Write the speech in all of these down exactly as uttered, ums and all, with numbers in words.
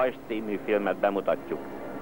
Pajzs című filmet bemutatjuk.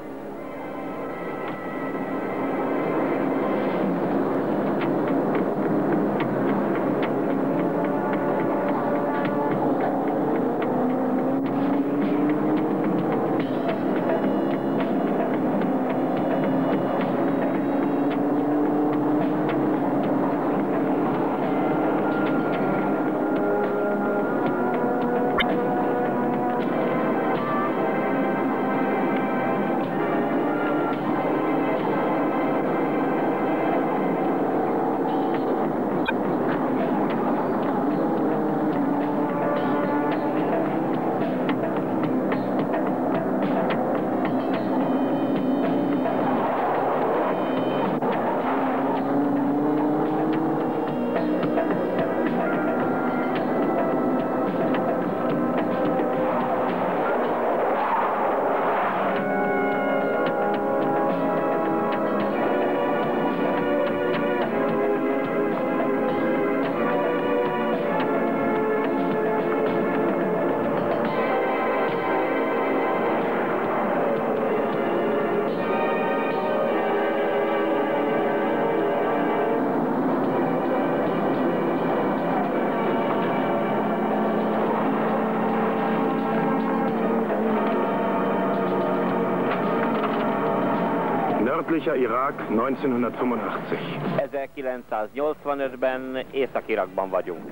Nördlicher Irak neunzehnhundertfünfundachtzig. ezerkilencszáznyolcvanötben Észak-Irakban vagyunk.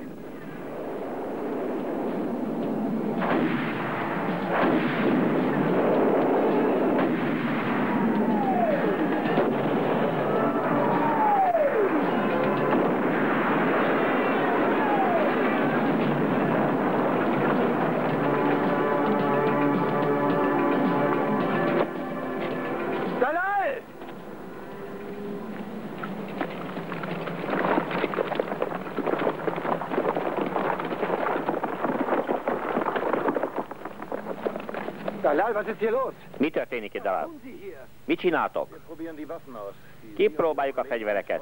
Dalal, was ist hier los? Mi történik itt, Dalal? Mit csináltok? Kipróbáljuk a fegyvereket.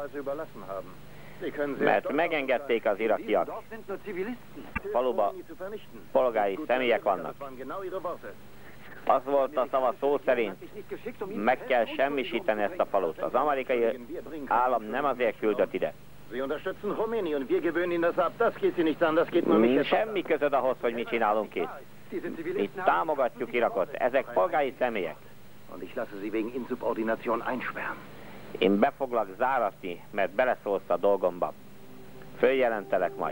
Mert megengedték az irakiak. Faluba polgári személyek vannak. Az volt a szava szó szerint, meg kell semmisíteni ezt a falut. Az amerikai állam nem azért küldött ide. Semmi közöd ahhoz, hogy mit csinálunk itt. Mi támogatjuk Irakot. Ezek polgári személyek. Én be foglak záratni, mert beleszólsz a dolgomba. Följelentelek majd.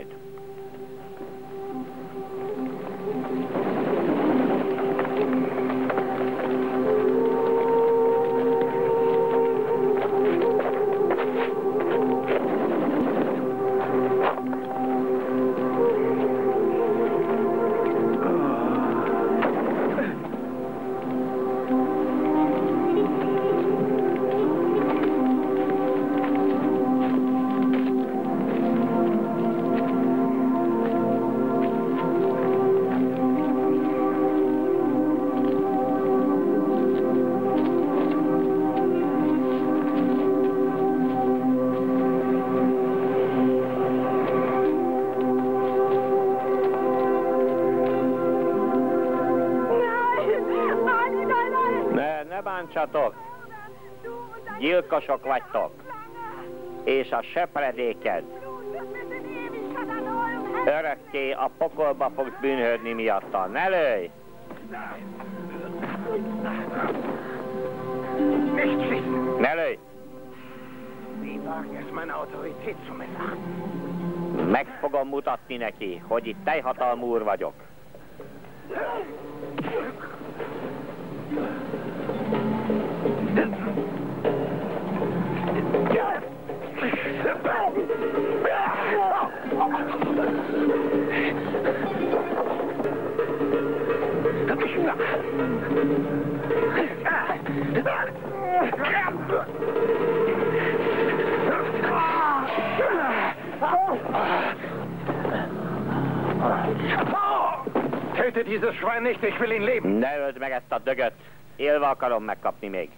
Bántsatok, gyilkosok vagytok, és a söpredéked örökké a pokolba fogsz bűnhődni miatta. Ne lőj! Ne lőj! Meg fogom mutatni neki, hogy itt teljhatalmú úr vagyok. Töte dieses Schwein nicht, ich will ihn leben. Ne öld meg ezt a dögöt, élve akarom megkapni még.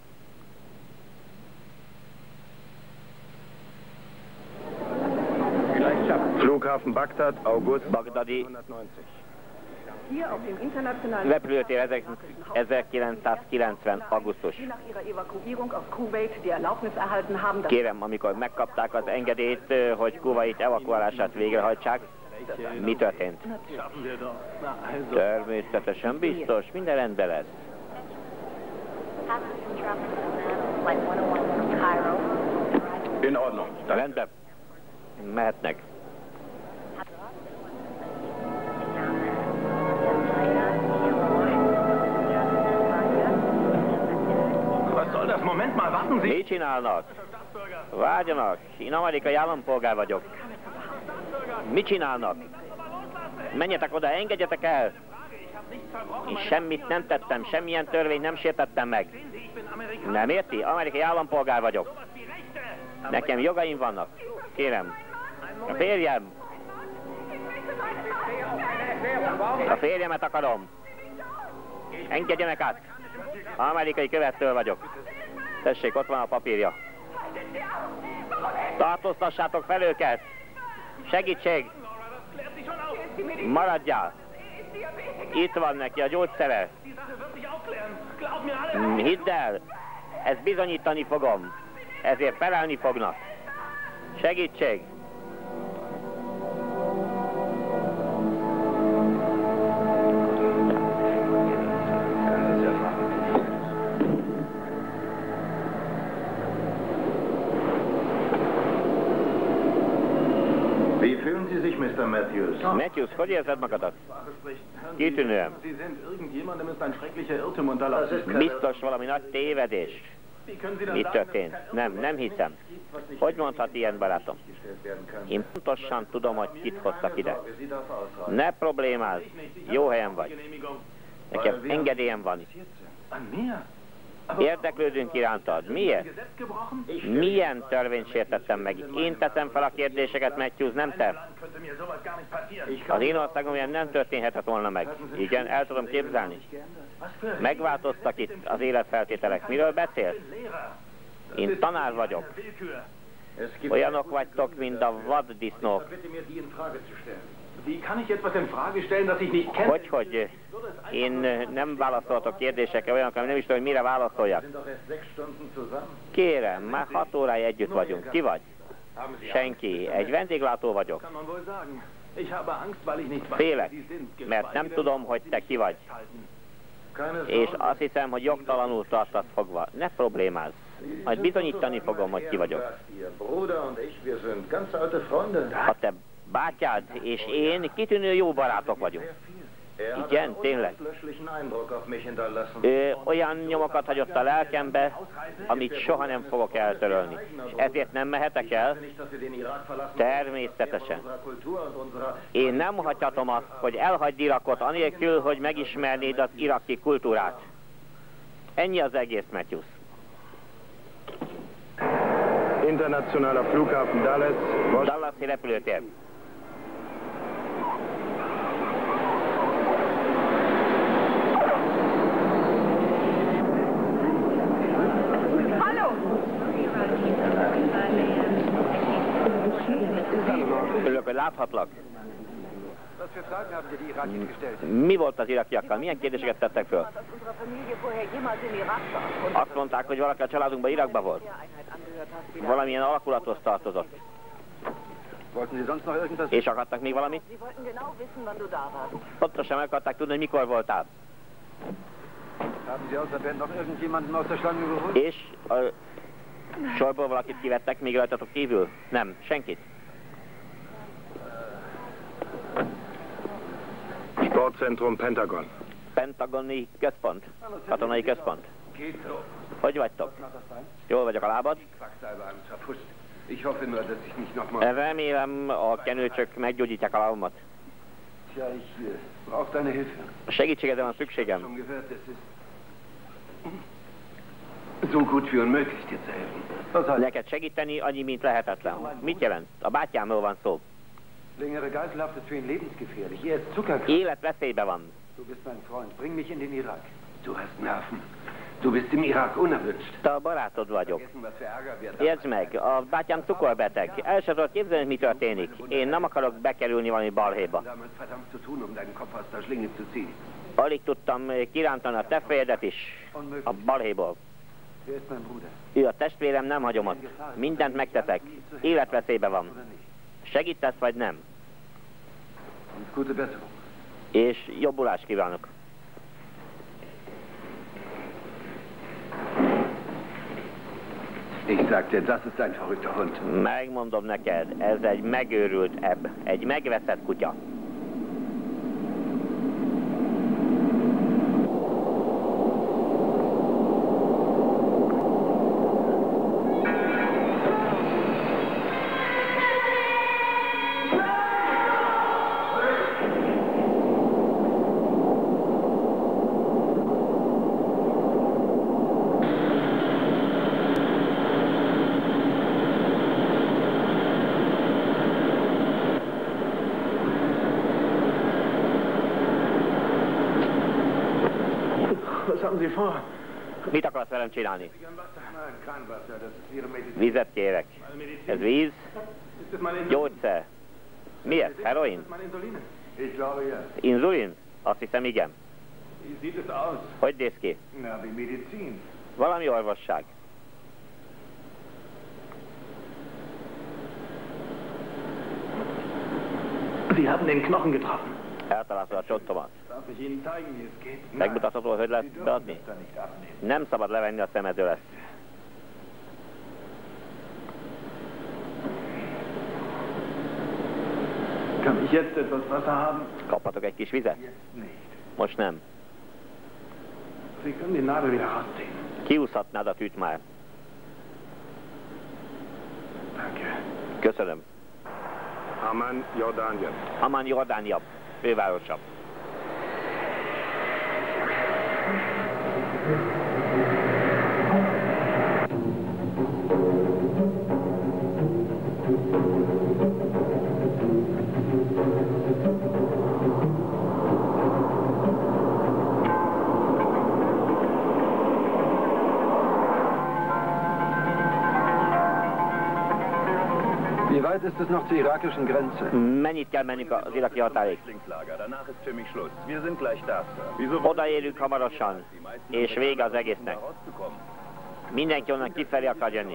Flughafen Bagdad, August Bagdadi Repülőtér ezerkilencszázkilencven. augusztus. Kérem, amikor megkapták az engedélyt, hogy Kuwait evakuálását végrehajtsák, mi történt? Természetesen biztos, minden rendben lesz. In Ordnung. Rendben. Mehetnek. Was soll das? Moment mal, warten Sie! Mit csinálnak? Várjanak, én amerikai állampolgár vagyok. Mit csinálnak? Menjetek oda, engedjetek el! Én semmit nem tettem, semmilyen törvényt nem sértettem meg. Nem érti? Amerikai állampolgár vagyok. Nekem jogaim vannak. Kérem. A férjem. A férjemet akarom. Engedjenek át. Amerikai követő vagyok. Tessék, ott van a papírja. Tartóztassátok fel őket. Segítség. Maradjál. Itt van neki a gyógyszere. Hidd el, ezt bizonyítani fogom. Ezért felelni fognak. Segítség. Wie fühlen Sie sich, mister Matthews? Matthews, hogy érzed magadat? Kitűnően. Biztos valami nagy tévedés. Mi történt? Nem, nem hiszem. Hogy mondhat ilyen, barátom? Én pontosan tudom, hogy kit hoztak ide. Ne problémázz. Jó helyen vagy. Nekem engedélyem van. Érdeklődünk irántad. Miért? Milyen törvényt sértettem meg? Én teszem fel a kérdéseket, Matthews, nem te. Az én országom ilyen nem történhetett volna meg. Igen, el tudom képzelni. Megváltoztak itt az életfeltételek. Miről beszél? Én tanár vagyok. Olyanok vagytok, mint a vaddisznók. Hogy, hogy én nem válaszolhatok kérdésekre, olyanok, ami nem is tudom, hogy mire válaszoljak. Kérem, már hat órája együtt vagyunk. Ki vagy? Senki. Egy vendéglátó vagyok. Félek, mert nem tudom, hogy te ki vagy. És azt hiszem, hogy jogtalanul tartasz fogva. Ne problémázz. Majd bizonyítani fogom, hogy ki vagyok. Ha te bátyád és én kitűnő jó barátok vagyunk. Igen, tényleg. Ő olyan nyomokat hagyott a lelkembe, amit soha nem fogok eltörölni. És ezért nem mehetek el? Természetesen. Én nem hagyhatom azt, hogy elhagyd Irakot anélkül, hogy megismernéd az iraki kultúrát. Ennyi az egész, Matthews. Internationaler Flughafen Dallas. Dallasi repülőtér. Örülök, hogy láthatlak. Mi volt az irakiakkal? Milyen kérdéseket tettek föl? Azt mondták, hogy valaki a családunkban Irakban volt. Valamilyen alakulathoz tartozott. És akartak még valamit? Pontosan meg akarták tudni, hogy mikor voltál. És a sorból valakit kivettek még rajtatok kívül? Nem, senkit. Sportzentrum Pentagon. Pentagoni központ. Katonai központ. Hogy vagytok? Jól vagyok a lábad? Remélem a kenőcsök meggyógyítják a lábamat. A segítségedre van szükségem. Neked segíteni annyi, mint lehetetlen. Mit jelent? A bátyámról van szó. Élet veszélybe van. Du bist im Irak unerwünscht. Te a barátod vagyok. Értsd meg, a bátyám cukorbeteg. El sem tudod képzelni, mi történik. Én nem akarok bekerülni valami balhéba. Alig tudtam kirántani a te fejedet is a balhéból. Ő a testvérem, nem hagyom ott. Mindent megteszek. Életveszélybe van. Segítesz vagy nem? És jobbulást kívánok. Ich sag dir, das ist ein verrückter Hund. Megmondom neked, ez egy megőrült ebb, egy megveszett kutya. Mit akarsz velem csinálni? Vizet kérek. Ez víz? Gyógyszer. Mi ez? Heroin? Inzulin? Azt hiszem, igen. Hogy néz ki? Valami orvosság. Sie haben den Knochen getroffen. Eltaláltad a csontomat. Megmutathatod, hogy lehet beadni? Nem szabad levenni a szemedről ezt. Kann ich jetzt etwas Wasser haben? Kaphatok egy kis vizet? Most nem. Sie können die Nadel wieder rausziehen. Kiúszhatnád a tűt már. Danke. Köszönöm. Amman, Jordanien. Amman, Jordánia. Fővárosa. Wie weit ist es noch zur irakischen Grenze? Mennyit kell mennünk az iraki határig? Odaérünk hamarosan, és vége az egésznek. Mindenki onnan kifelé akar jönni.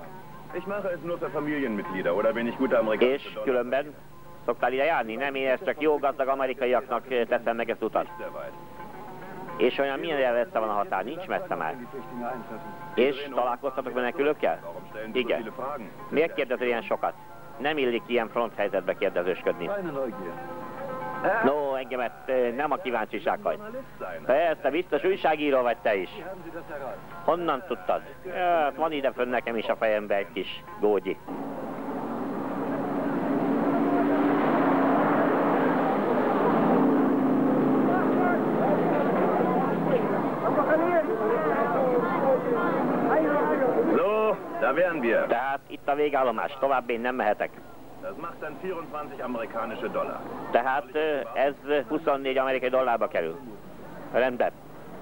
És különben szoktál ide járni, nem? Én ezt csak jó gazdag amerikaiaknak teszem meg ezt utat. És olyan milyen messze van a határ? Nincs messze már. És találkoztatok menekülőkkel? Igen. Miért kérdezel ilyen sokat? Nem illik ilyen fronthelyzetbe kérdezősködni. No, engemet nem a kíváncsiság hagy. Persze, biztos újságíró vagy te is. Honnan tudtad? Ja, van ide fönn nekem is a fejembe egy kis gógyi. So, da wären wir. Tehát itt a végállomás, tovább én nem mehetek. Das macht dann vierundzwanzig amerikanische Dollar. Tehát ez huszonnégy amerikai dollárba kerül. Rendben.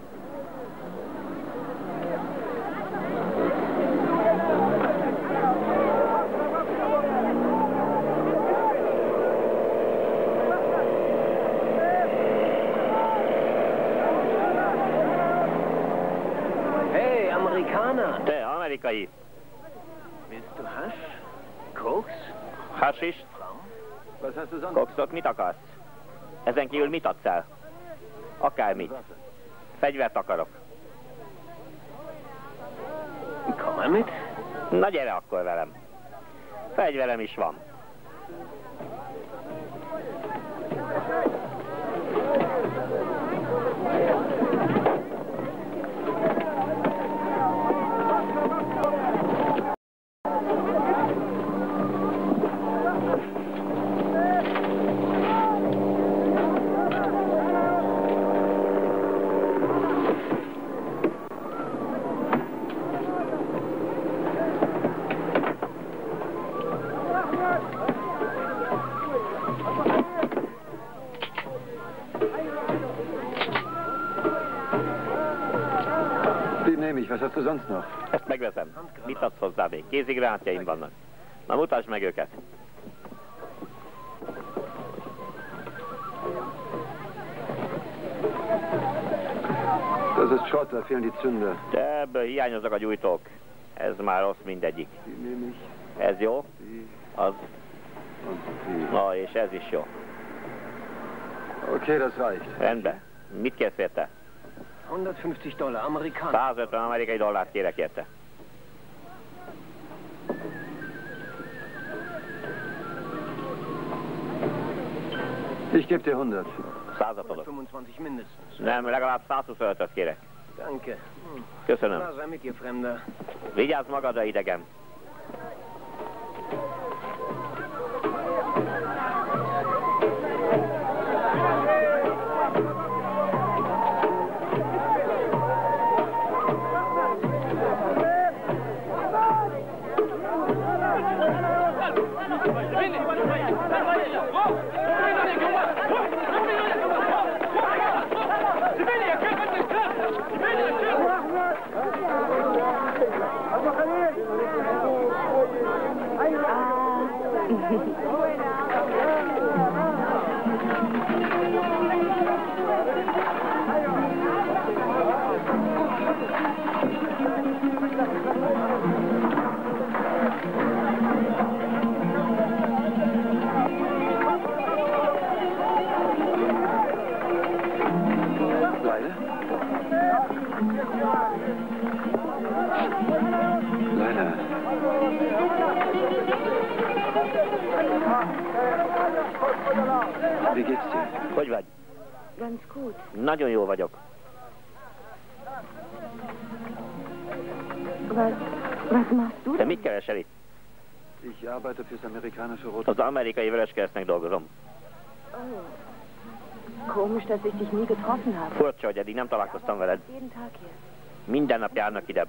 Hey, Amerikaner! Te, amerikai. Willst du Hasch? Koks? Hasist? Was hast du sonst? Kokszot mit akarsz? Ezen kívül mit adsz el? Akármit. Fegyvert akarok. Komm mal mit. Na gyere akkor velem. Fegyverem is van. nehme ich. Was hast du sonst noch? Ezt megveszem. Mit adsz hozzá még? Kézigránátjaim vannak. Na, mutasd meg őket. Das ist Schrott, da fehlen die Zünder. De ebből hiányoznak a gyújtók. Ez már rossz mindegyik. Die nehme ich. Ez jó? Die Az. und die. Na, és ez is jó. Okay, das reicht. Rendben. Mit kérsz érte? hundertfünfzig Dollar, Amerikaner. százötven amerikai dollárt kérek érte. Ich gebe dir hundert. Százat adok. hundertfünfundzwanzig mindestens. Nem, legalább százhuszonötöt kérek. Danke. Hm. Köszönöm. Na, sei mit dir, Fremder. Vigyázz magadra, idegen. Wie geht's dir? Hogy vagy? Ganz gut. Nagyon jól vagyok. Was, was machst du Te denn? mit keresel itt? Ich arbeite fürs amerikanische Rote. Az amerikai Vöröskeresztnek dolgozom. Oh. Komisch, dass ich dich nie getroffen habe. Furcsa, hogy eddig nem találkoztam veled. Jeden Tag hier. Minden nap járnak ide.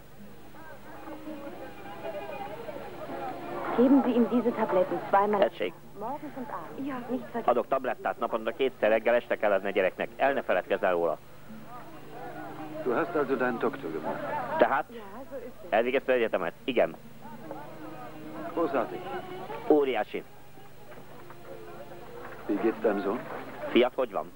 Geben Sie ihm diese Tabletten zweimal Tessék, morgens und abends. Ja, nicht vergessen. adok tablettát naponta kétszer, reggel este kell adni a gyereknek. El ne feledkezz el róla. Du hast also deinen Doktor gemacht. Tehát Ja, so ist es. elvégezted egyetemet? Igen. Großartig. Óriási. Wie geht's deinem Sohn? Fiat, hogy van?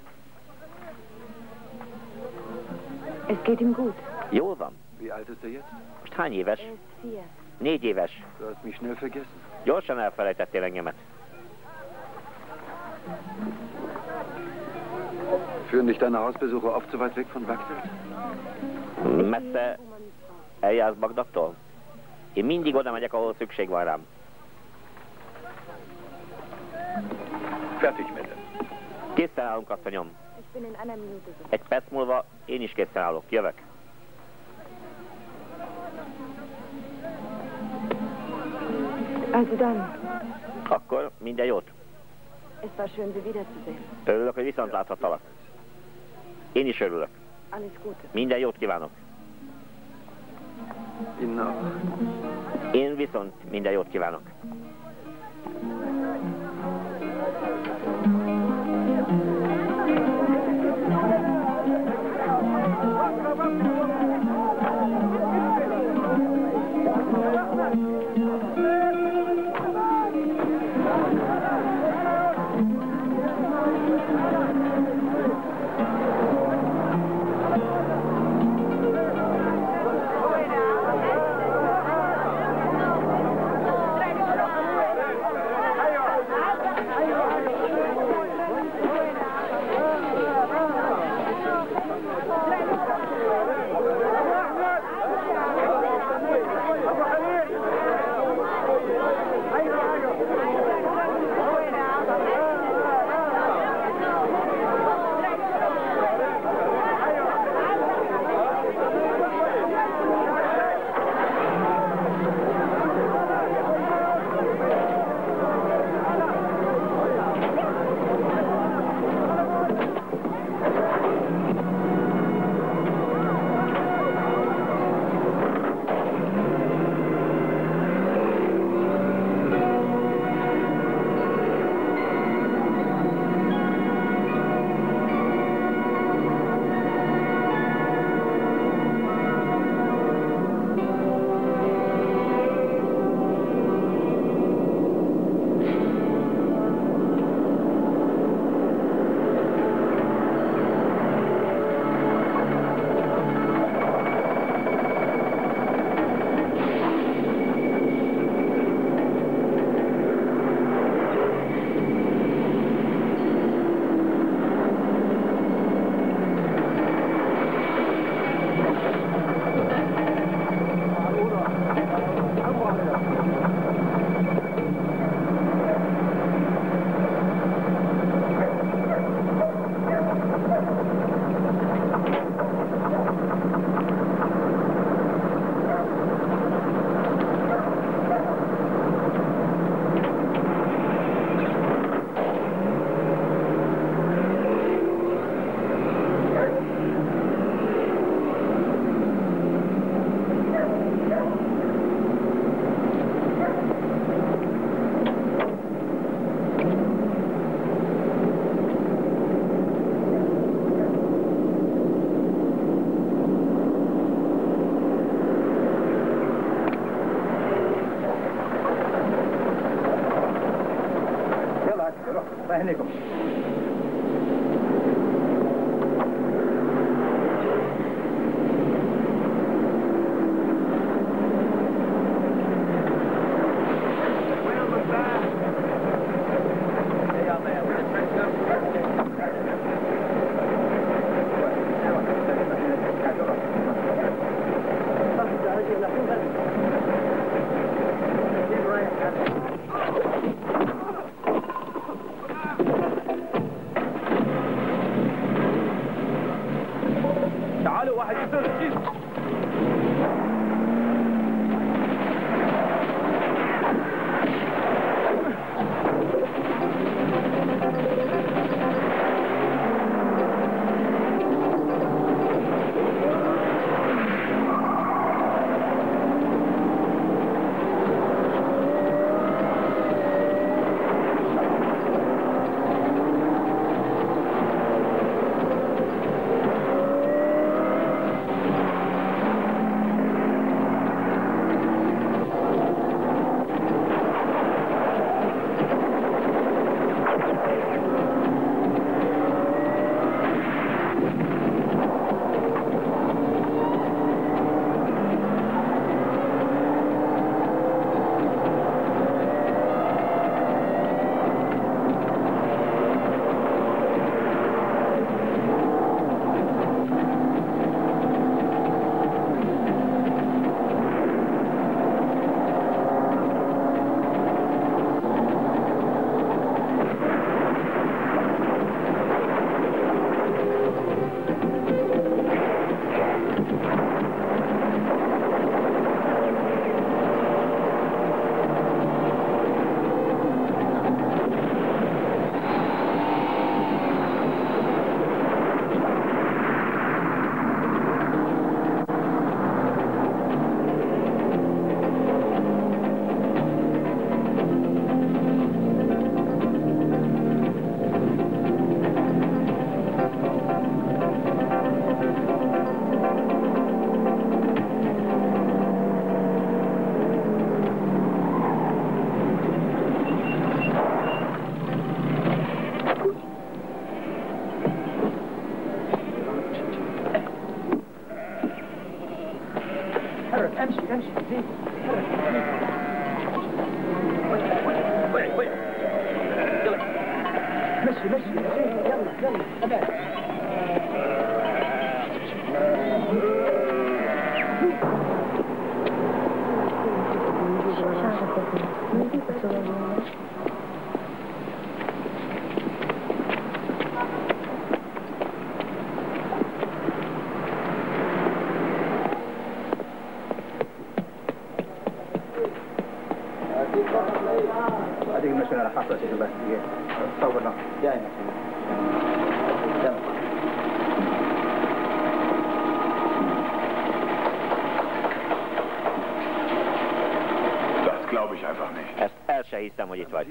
Es geht ihm gut. Jól van. Wie alt ist er jetzt? Most hány éves? Er ist vier. Négy éves. Du hast mich schnell vergessen. Gyorsan elfelejtettél engemet. Führen dich deine Hausbesuche oft so weit weg von Bagdad? Messze eljársz Bagdadtól? Én mindig oda megyek, ahol szükség van rám. Fertig bitte. Készen állunk, asszonyom. Ich bin in einer Minute so. Egy perc múlva én is készen állok. Jövök. Also dann, Akkor minden jót. es war schön, Sie wiederzusehen. Örülök, hogy viszont láthattalak. Én is örülök. Alles Gute. Minden jót kívánok. Ihnen auch. Én viszont minden jót kívánok. Reinigung. هذه المشكلة على حصلت بس تصورنا دائما Das glaube ich einfach nicht. Ezt el se hiszem, hogy itt vagy.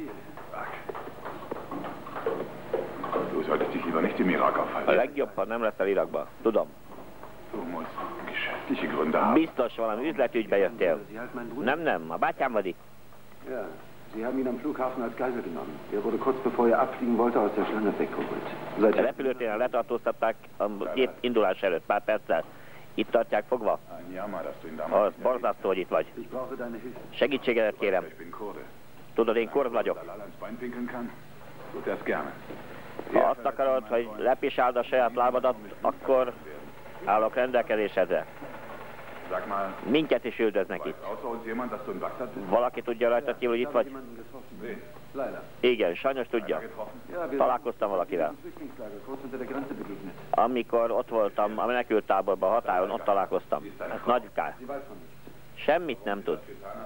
Du solltest dich lieber nicht im Irak A aufhalten. legjobb, ha nem leszel Irakba. Tudom. Du musst geschäftliche Gründe haben. Biztos valami üzletügybe jöttél. Nem, nem, a bátyám vadik. Ja, Sie haben ihn am Flughafen als Geisel genommen. Er wurde kurz bevor er abfliegen wollte aus der Schlange weggeholt. A repülőtéren letartóztatták a gép indulás előtt pár perccel. Itt tartják fogva. Ein Jammer, dass du ihn damals Az borzasztó, hogy itt vagy. Ich brauche deine Hilfe. Segítségedet kérem. Ich bin Kurde. Tudod, én kurd vagyok. Dalal ans Bein pinkeln kann, tut er's gerne. Ha azt akarod, hogy lepisáld a saját lábadat, akkor állok rendelkezésedre. Sag mal, Minket is üldöznek itt. außer uns jemand, dass du in Bagdad bist? Valaki tudja rajta ki, hogy itt vagy? Wen? Leider. Igen, sajnos tudja. Getroffen? Ja, wir Találkoztam valakivel. sind im Flüchtlingslager kurz unter der Grenze begegnet. Amikor ott voltam a menekülttáborban, a határon, ott találkoztam. Ez nagy kár. Sie weiß von nichts. Semmit nem tud.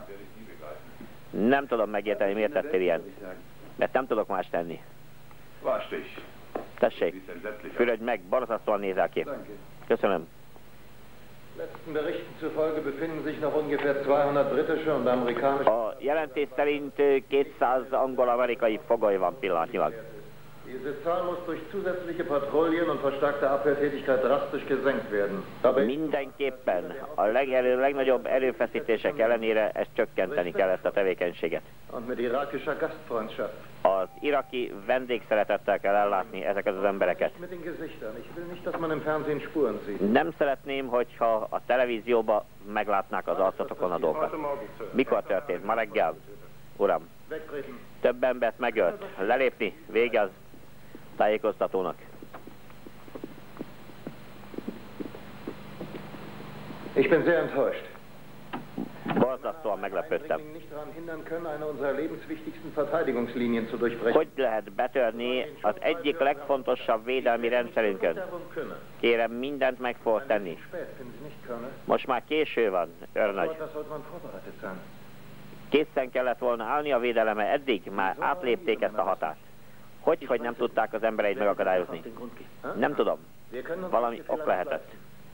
Nem tudom megérteni, miért tettél ilyen. Mert nem tudok más tenni. Wasch dich. Tessék, Siehst entsetzlich aus. fürödj meg, borzasztóan nézel ki. Köszönöm. Letzten Berichten zufolge befinden sich noch ungefähr zweihundert britische und amerikanische. A jelentés szerint kétszáz angol-amerikai fogoly van pillanatnyilag. Diese Zahl muss durch zusätzliche Patrouillen und verstärkte Abwehrtätigkeit drastisch gesenkt werden. Mindenképpen a legerő, legnagyobb erőfeszítések ellenére ezt csökkenteni kell, ezt a tevékenységet. Und mit irakischer Gastfreundschaft. Az iraki vendégszeretettel kell ellátni ezeket az embereket. Mit den Gesichtern. Ich will nicht, dass man im Fernsehen Spuren sieht. Nem szeretném, hogyha a televízióban meglátnák az arcotokon a dolgokat. Mikor történt? Ma reggel? Uram, több embert megölt. Lelépni, vége az tájékoztatónak. Ich bin sehr enttäuscht. Borzasztóan meglepődtem. Hogy lehet betörni az egyik legfontosabb védelmi rendszerünkön? Kérem, mindent meg fog tenni. Most már késő van, őrnagy. Készen kellett volna állni a védeleme, eddig már átlépték ezt a határt. Hogy, hogy nem tudták az embereit megakadályozni? Nem tudom. Valami ok lehetett.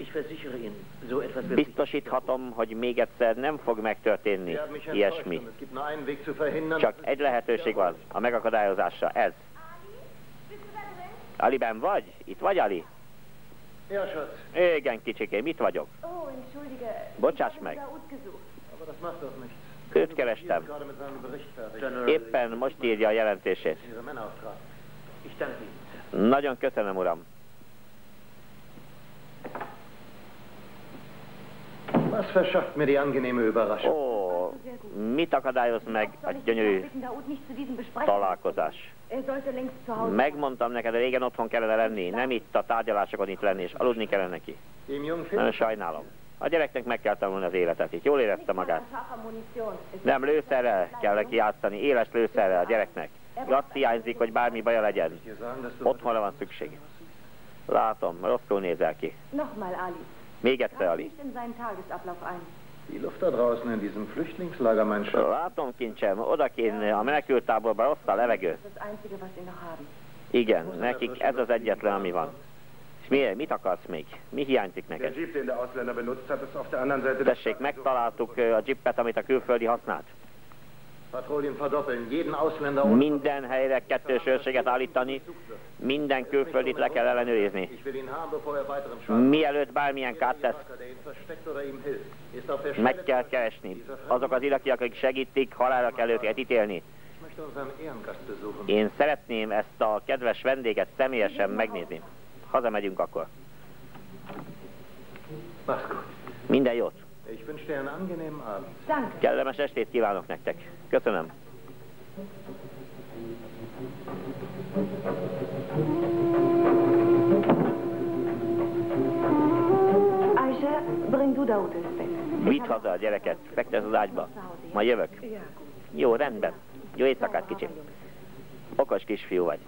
Biztosíthatom, hogy még egyszer nem fog megtörténni ilyesmi. Csak egy lehetőség van a megakadályozásra, ez. Aliben vagy? Itt vagy, Ali? Igen, kicsikém, itt vagyok. Bocsáss meg. Őt kerestem. Éppen most írja a jelentését. Nagyon köszönöm, uram. Was verschafft mir die angenehme Überraschung? Ó, mit akadályoz meg a gyönyörű találkozás? Megmondtam neked, hogy régen otthon kellene lenni, nem itt a tárgyalásokon itt lenni, és aludni kellene neki. Nagyon sajnálom. A gyereknek meg kell tanulni az életet, itt jól érezte magát. Nem, lőszerrel kell neki játszani, éles lőszerrel a gyereknek. Azt hiányzik, hogy bármi baja legyen. Otthonra van szükség. Látom, rosszul nézel ki. Még egyszer, Ali. Die Luft da draußen in diesem Flüchtlingslager, mein Schatz. Látom, kincsem, odakint a menekülttáborban rossz a levegő. Igen, nekik ez az egyetlen, ami van. És miért? Mit akarsz még? Mi hiányzik neked? Tessék, megtaláltuk a jeepet, amit a külföldi használt. Minden helyre kettős őrséget állítani, minden külföldit le kell ellenőrizni. Mielőtt bármilyen kárt tesz, meg kell keresni. Azok az irakiak, akik segítik, halálra kell őket ítélni. Én szeretném ezt a kedves vendéget személyesen megnézni. Hazamegyünk akkor. Minden jót. Kellemes estét kívánok nektek. Köszönöm. Aisha, bring du Daoud ins Bett. Vidd haza a gyereket, fektesz az ágyba. Ma jövök. Jó, rendben. Jó éjszakát, kicsim. Okos kisfiú vagy.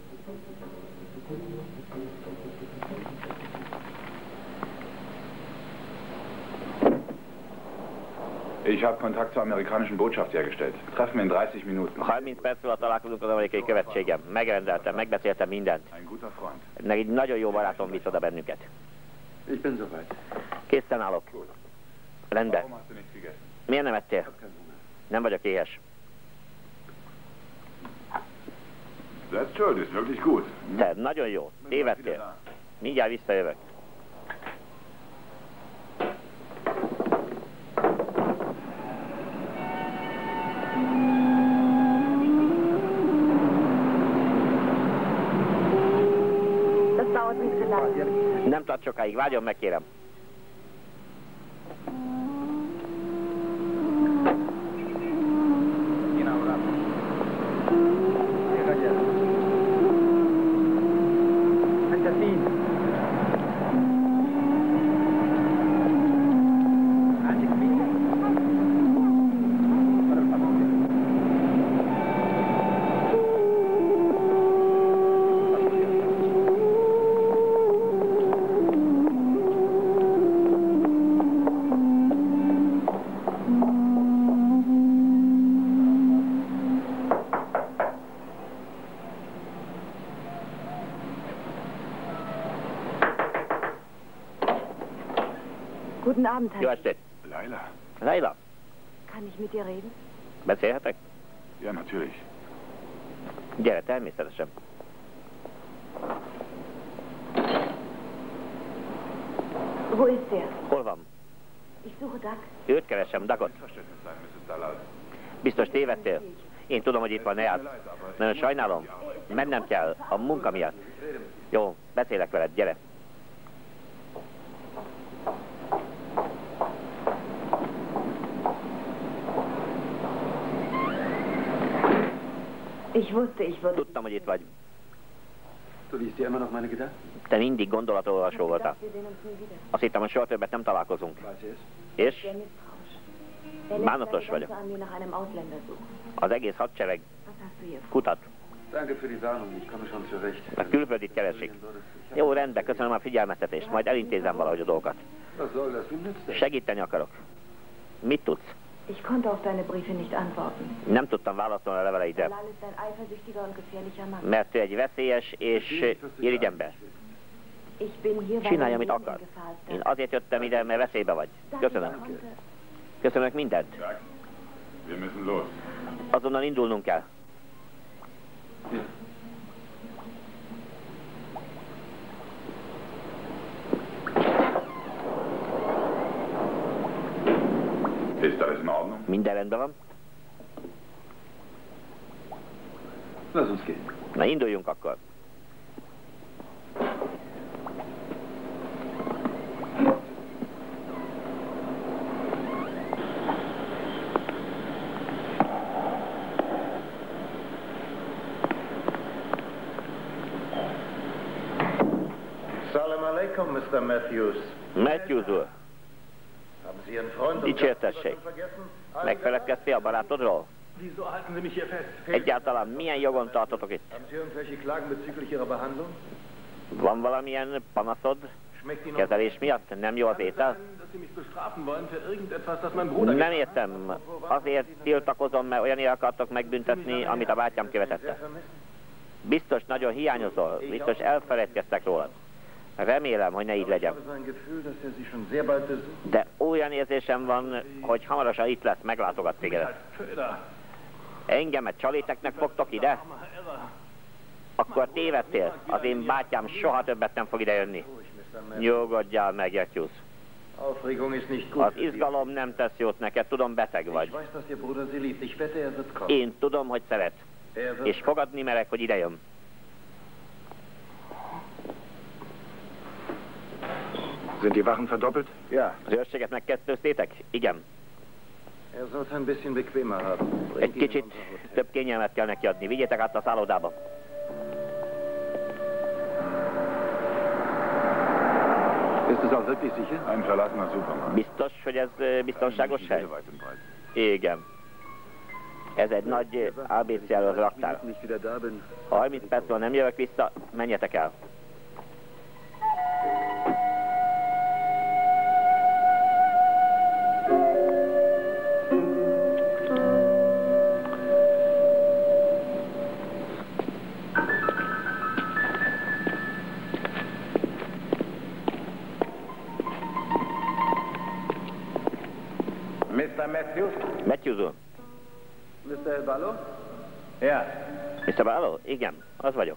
Ich habe Kontakt zur amerikanischen Botschaft hergestellt. Treffen wir in dreißig Minuten. harminc perc alatt találkozunk az amerikai követségem. Megrendeltem, megbeszéltem mindent. Ein guter Freund. Egy nagyon jó barátom visz oda bennünket. Ich bin soweit. Készen állok. Rendben. Warum hast du nichts gegessen? Miért nem ettél? Nem vagyok éhes. That's toll, das ist wirklich gut. Te, nagyon jó. Tévedtél. Mindjárt visszajövök. Nem tart sokáig, várjon meg, kérem. Guten Abend, Herr. Jó estét. Laila. Laila. Kann ich mit dir reden? Beszélhetek? Ja, natürlich. Gyere, természetesen. Wo ist er? Hol van? Ich suche Doug. Őt keresem, Doug-ot. Biztos tévedtél? Én tudom, hogy itt van Neat. Nagyon sajnálom. Mennem kell a munka miatt. Jó, beszélek veled, gyere. Ich wusste, ich würde... Tudtam, hogy itt vagy. Du liest ja immer noch meine Gedanken. Te mindig gondolatolvasó voltál. Azt hittem, hogy soha többet nem találkozunk. És? Bánatos vagyok. Az egész hadsereg kutat. Danke für die Warnung, ich komme schon zurecht. A külföldit keresik. Jó, rendben, köszönöm a figyelmeztetést, majd elintézem valahogy a dolgokat. Was soll das? Du nützt es. Segíteni akarok. Mit tudsz? Ich konnte auf deine Briefe nicht antworten. Nem tudtam válaszolni a leveleidre, Lal ist ein eifersüchtiger und gefährlicher Mann. mert ő egy veszélyes és irigy ember. Ich bin hier, weil Csinálj, mein amit Leben akar. in Gefahr ist. Én azért jöttem ide, mert veszélybe vagy. Köszönöm. Köszönök mindent. Wir müssen los. Azonnal indulnunk kell. Ist alles in Ordnung? Minden rendben van? Lass uns gehen. Na, induljunk akkor. Salam alaikum, mister Matthews. Matthews úr, Haben Sie Ihren Freund und dicsértessék. vergessen? Megfeledkeztél a barátodról? Wieso halten Sie mich hier fest? Egyáltalán milyen jogon tartotok itt? Haben Sie irgendwelche Klagen bezüglich Ihrer Behandlung? Van valamilyen panaszod? Schmeckt Ihnen Kezelés miatt? Nem jó az étel? Dass Sie mich bestrafen wollen für irgendetwas, das mein Bruder... Nem értem. Azért tiltakozom, mert olyanért akartok megbüntetni, amit a bátyám sehr követette. vermissen? Biztos nagyon hiányozol, biztos elfeledkeztek rólad. Remélem, hogy ne így Ich legyen. habe so ein Gefühl, dass er Sie schon sehr bald besucht. De olyan érzésem van, hogy hamarosan itt lesz, meglátogat tégedet. Köder. Engemet csaléteknek fogtok ide? Armer Irrer. Akkor tévedtél. Az én bátyám soha többet nem fog ide jönni. Ruhig, mister Matthews. Nyugodjál meg, Matthews. Aufregung ist nicht gut Az für Sie. izgalom nem tesz jót neked, tudom, beteg Ich vagy. weiß, dass Ihr Bruder Sie liebt. Ich wette, er wird kommen. Én tudom, hogy szeret. Er wird És fogadni merek, hogy ide jön. Sind die Wachen verdoppelt? Ja. Az őrséget megkettőztétek? Igen. Er sollte ein bisschen bequemer haben. Egy Bringt ihn in kicsit unser Hotel. több kényelmet kell neki adni. Vigyétek át a szállodába. Ist es auch wirklich sicher? Ein verlassener Supermarkt. Biztos, hogy ez ö, biztonságos hely? Weit und breit. Igen. Ez egy nagy á bé cé-ről raktár. Wenn ich wieder da bin. Ha harminc perc múlva nem jövök vissza, menjetek el. mister Matthews? Matthews úr. mister Ballo? Ja. mister Barlow? Igen, az vagyok.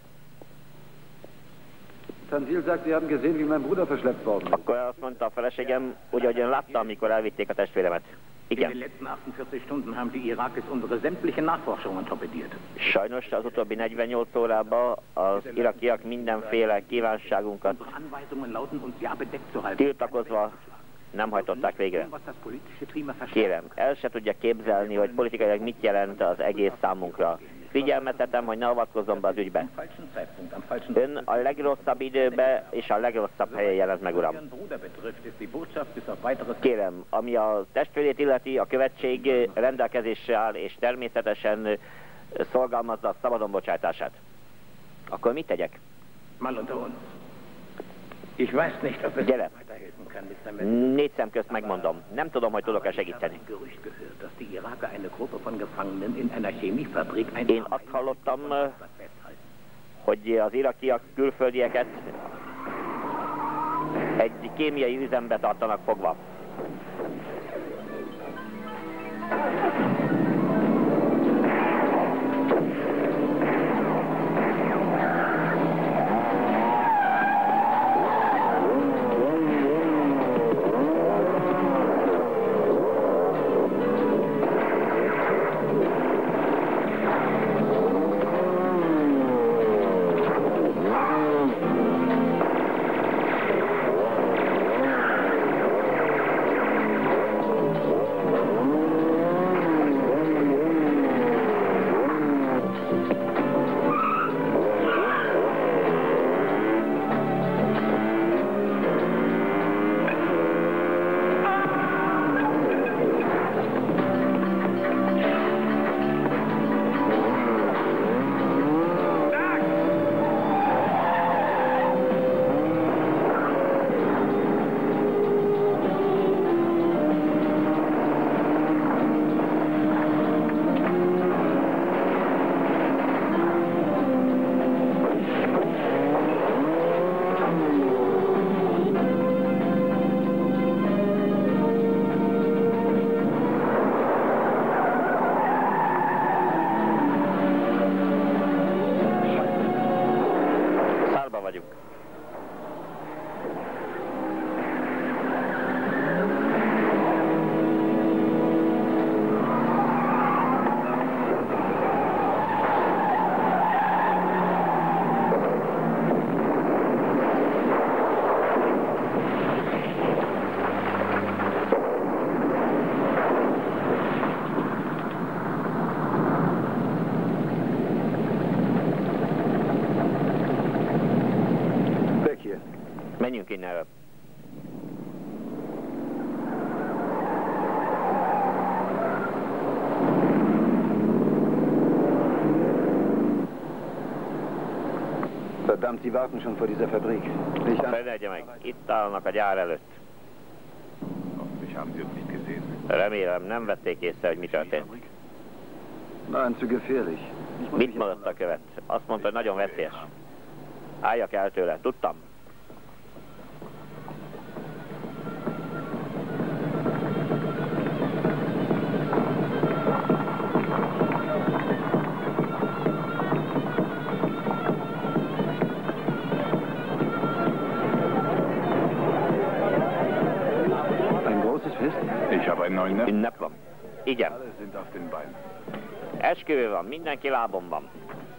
Tanzil sagt, Sie haben gesehen, wie mein Bruder verschleppt worden ist. Akkor azt mondta a feleségem, úgy, hogy ön látta, amikor elvitték a testvéremet. In den Igen. letzten achtundvierzig Stunden haben die Irakis unsere sämtliche Nachforschungen torpediert. Sajnos az utóbbi negyvennyolc órában az irakiak mindenféle kívánságunkat Unsere Anweisungen lauten uns ja bedeckt zu halten. tiltakozva nem hajtották végre. Was das politische Klima verschärft. Kérem, el se tudja képzelni, hogy politikailag mit jelent az egész számunkra. Figyelmeztetem, hogy ne avatkozzon be az ügybe. Am falschen Zeitpunkt, am falschen Ön a legrosszabb időbe és a legrosszabb helyen jelent meg, uram. Ihren Bruder betrifft, ist die Botschaft bis auf weiteres... Kérem, ami a testvérét illeti, a követség rendelkezésre áll, és természetesen szorgalmazza a szabadon bocsátását. Akkor mit tegyek? Mal unter uns. Ich weiß nicht, ob es Gyere. weiterhelfen kann, mister Matthews. Négy szem közt megmondom. Nem tudom, hogy tudok-e Ich habe segíteni. ein Gerücht gehört, dass die Iraker eine Gruppe von Gefangenen in einer Chemiefabrik ein Én azt hallottam, festhalten. hogy az irakiak külföldieket egy kémiai üzembe tartanak fogva. Menjünk innen. Verdammt, Sie warten schon vor dieser Fabrik. Fenegye meg, itt állnak a gyár előtt. Remélem nem vették észre, hogy mi történt. Nein, zu gefährlich. Mit mondott a követ? Azt mondta, hogy nagyon veszélyes. Álljak el tőle, tudtam. Ich habe einen neuen Neffen. Ünnep van. Igen. Alle sind auf den Beinen. Esküvő van, mindenki lábon van.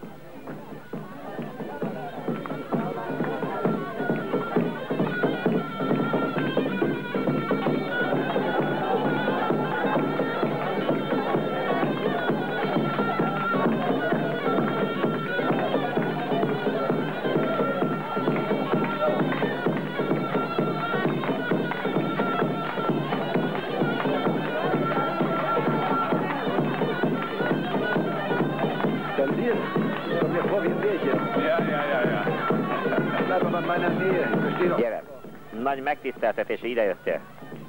Gyere, nagy megtiszteltetés, ide jöttél.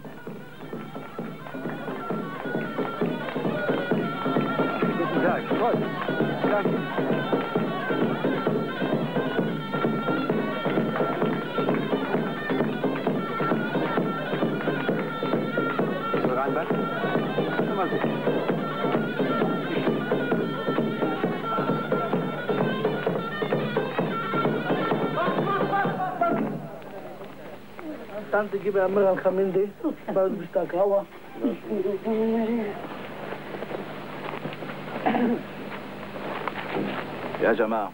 Guten Tag, Freund. Danke. So reinwärts? Mal sehen. Tante, gib mir mal ein Kaminde, weil du bist da grauer. يا جماعة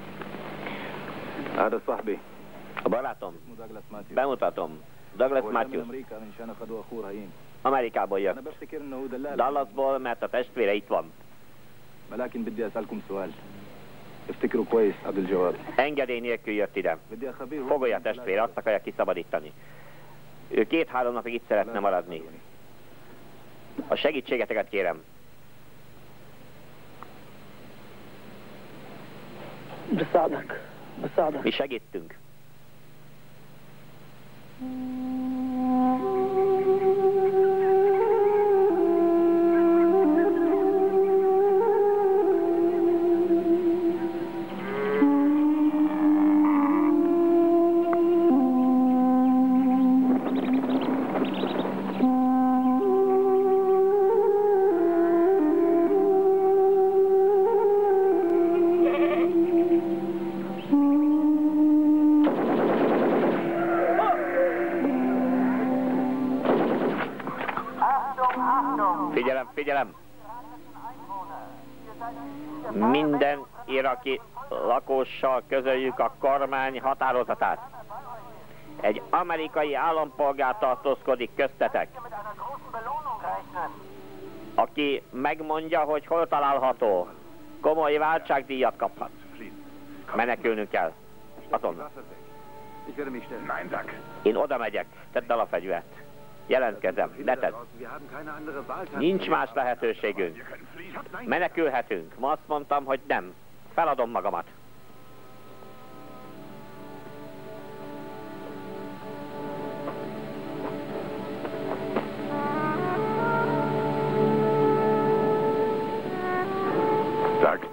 هذا صاحبي A barátom, bemutatom, Douglas Matthews. Amerikából jött. Dallasból, mert a testvére itt van. ولكن بدي أسألكم سؤال افتكروا كويس قبل الجواب. Engedély nélkül jött ide. Fogolja a testvére, azt akarja kiszabadítani. Ő két-három napig itt szeretne maradni. A segítségeteket kérem. Beszállnak, beszállnak. Mi segítünk. Figyelem, figyelem! Minden iraki lakossal közöljük a kormány határozatát. Egy amerikai állampolgár tartózkodik köztetek, aki megmondja, hogy hol található, komoly váltságdíjat kaphat. Menekülnünk kell. Azonnal. Én oda megyek, tedd el a fegyvert. Jelentkezem, ne tedd. Nincs más lehetőségünk. Menekülhetünk. Ma azt mondtam, hogy nem. Feladom magamat. Sag.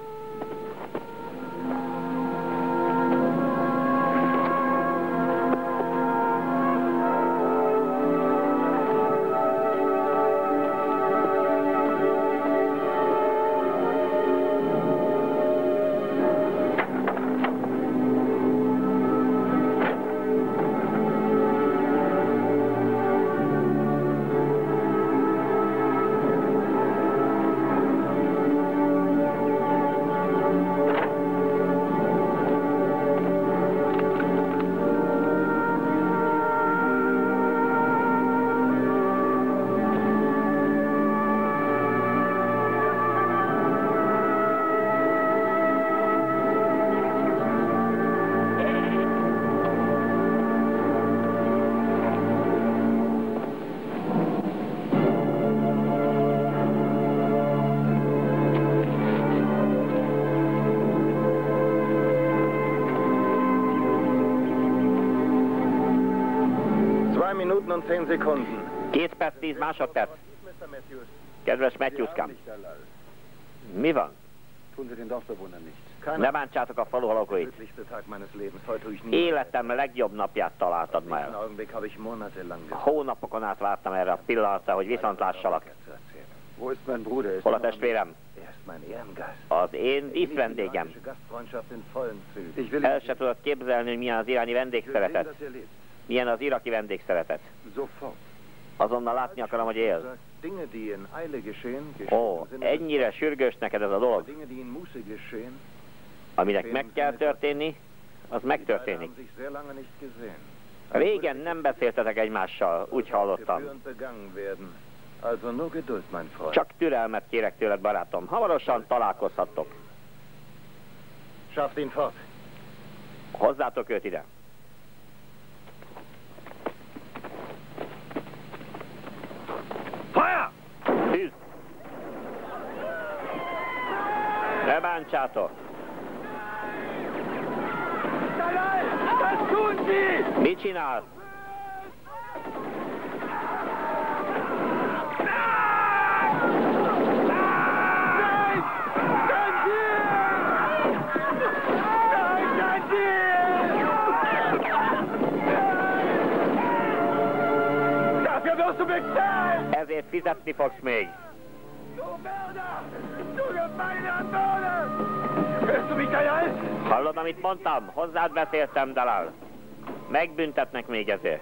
Minuten und zehn Sekunden. Két perc, tíz másodperc. Kedves Matthewskám. Mi van? Tun Sie den Dorfbewohner nicht. Ne bántsátok a falu lakóit. Életem legjobb napját találtad ma el. Hónapokon át vártam erre a pillanatra, hogy viszont lássalak. Hol a testvérem? Az én díszvendégem. El se tudod képzelni, hogy milyen az iráni vendégszeretet. Milyen az iraki vendégszeretet. Azonnal látni akarom, hogy él. Ó, ennyire sürgős neked ez a dolog. Aminek meg kell történni, az megtörténik. Régen nem beszéltetek egymással, úgy hallottam. Csak türelmet kérek tőled, barátom. Hamarosan találkozhattok. Hozzátok őt ide. Feuer! Tűz! Ne bántsátok! Mit csinálsz? Ezért fizetni fogsz még. Hallod, amit mondtam? Hozzád beszéltem, Dalal. Megbüntetnek még ezért.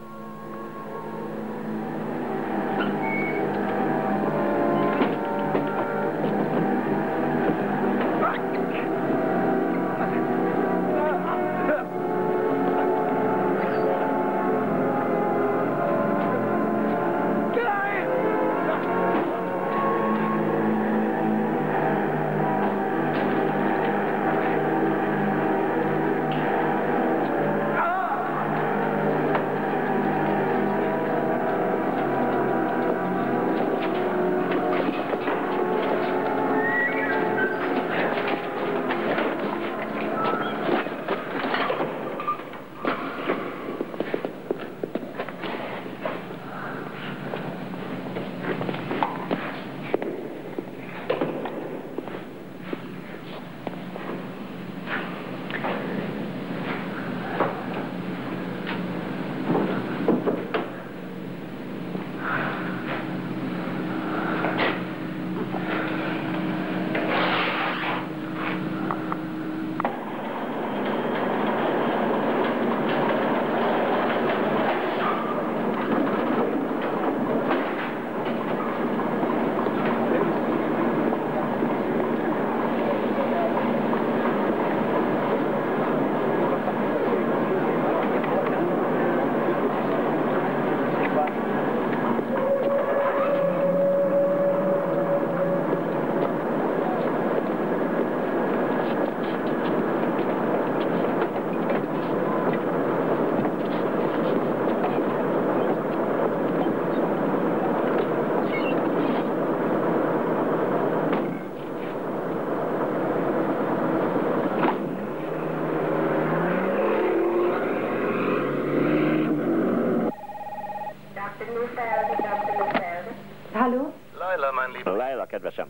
Hallo? Laila, mein Lieber. Laila, kedvesem.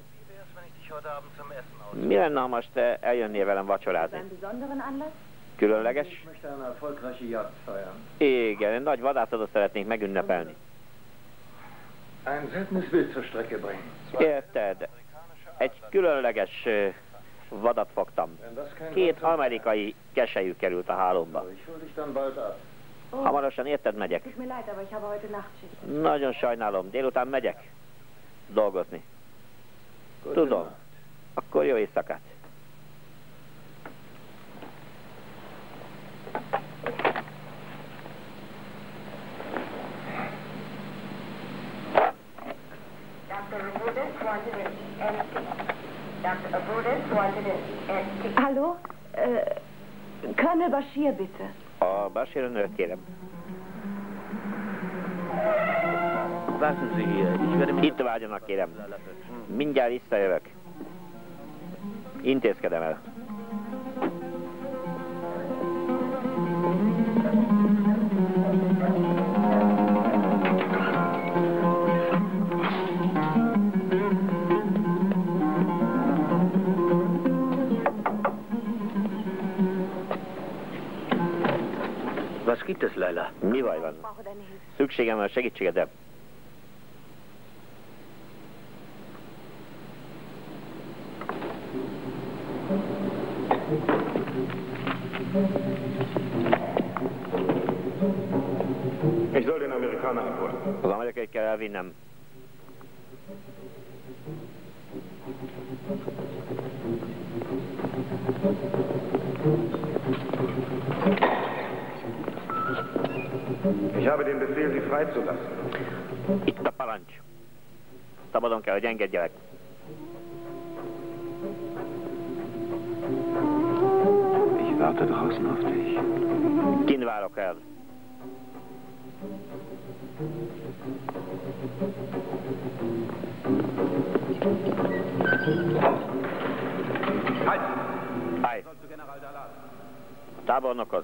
Mi lenne, ha most te eljönnél velem vacsorázni? Különleges? Igen, egy nagy vadászatot szeretnénk megünnepelni. Érted? Egy különleges uh, vadat fogtam. Két amerikai keselyű került a hálómba. Hamarosan érted, megyek. Nagyon sajnálom, délután megyek dolgozni. Tudom. Akkor jó éjszakát. Hallo? Äh, Colonel Bashir, bitte. A Bashir nőt kérem. Warten Sie hier, ich werde mich... Itt várjanak, kérem. Mindjárt visszajövök. Intézkedem el. Thank you. Leila? Mi baj van? Szükségem van a segítségedre. Ich soll den Amerikaner abholen. Az amerikai kell elvinnem. Ich habe den Befehl, Sie freizulassen. Itt a parancs. Szabadon kell, hogy engedjelek. Ich warte draußen auf dich. Kint várok el. Halt! Állj! A tábornokhoz.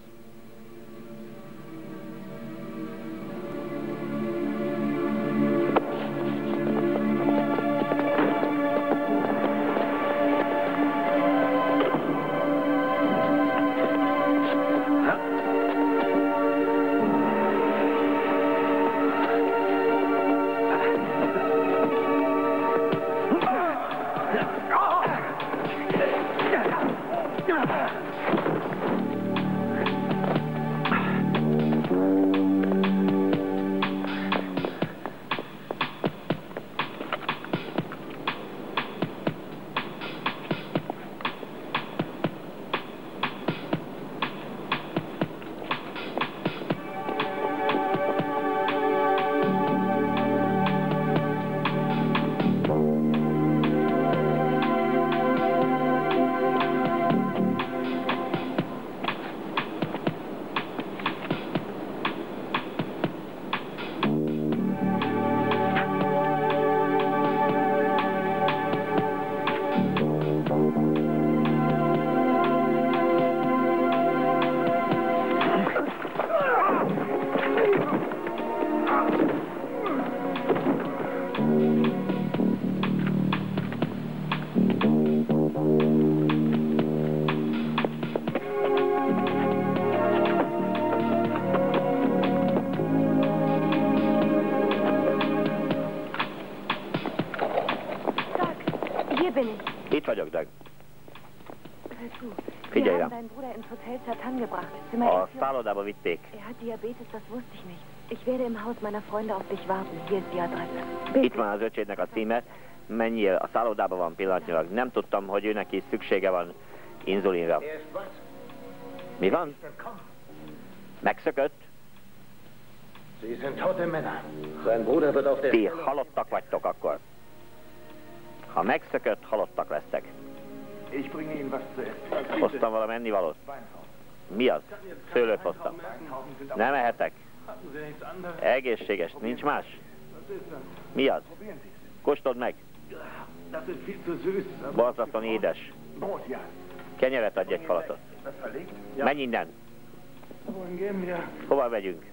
Itt vagyok, Doug. Figyelj rám. A szállodába vitték. Itt van az öcsédnek a címe. Menjél, a szállodában van pillanatnyilag. Nem tudtam, hogy őnek is szüksége van inzulinra. Mi van? Megszökött? Ti halottak vagytok akkor. Ha megszökött, halottak lesztek. Hoztam valami ennivalót. Mi az? Szőlőt hoztam. Nem ehetek. Egészséges, nincs más? Mi az? Kóstold meg. Borzasztóan édes. Kenyeret adj egy falatot. Menj innen. Hova megyünk?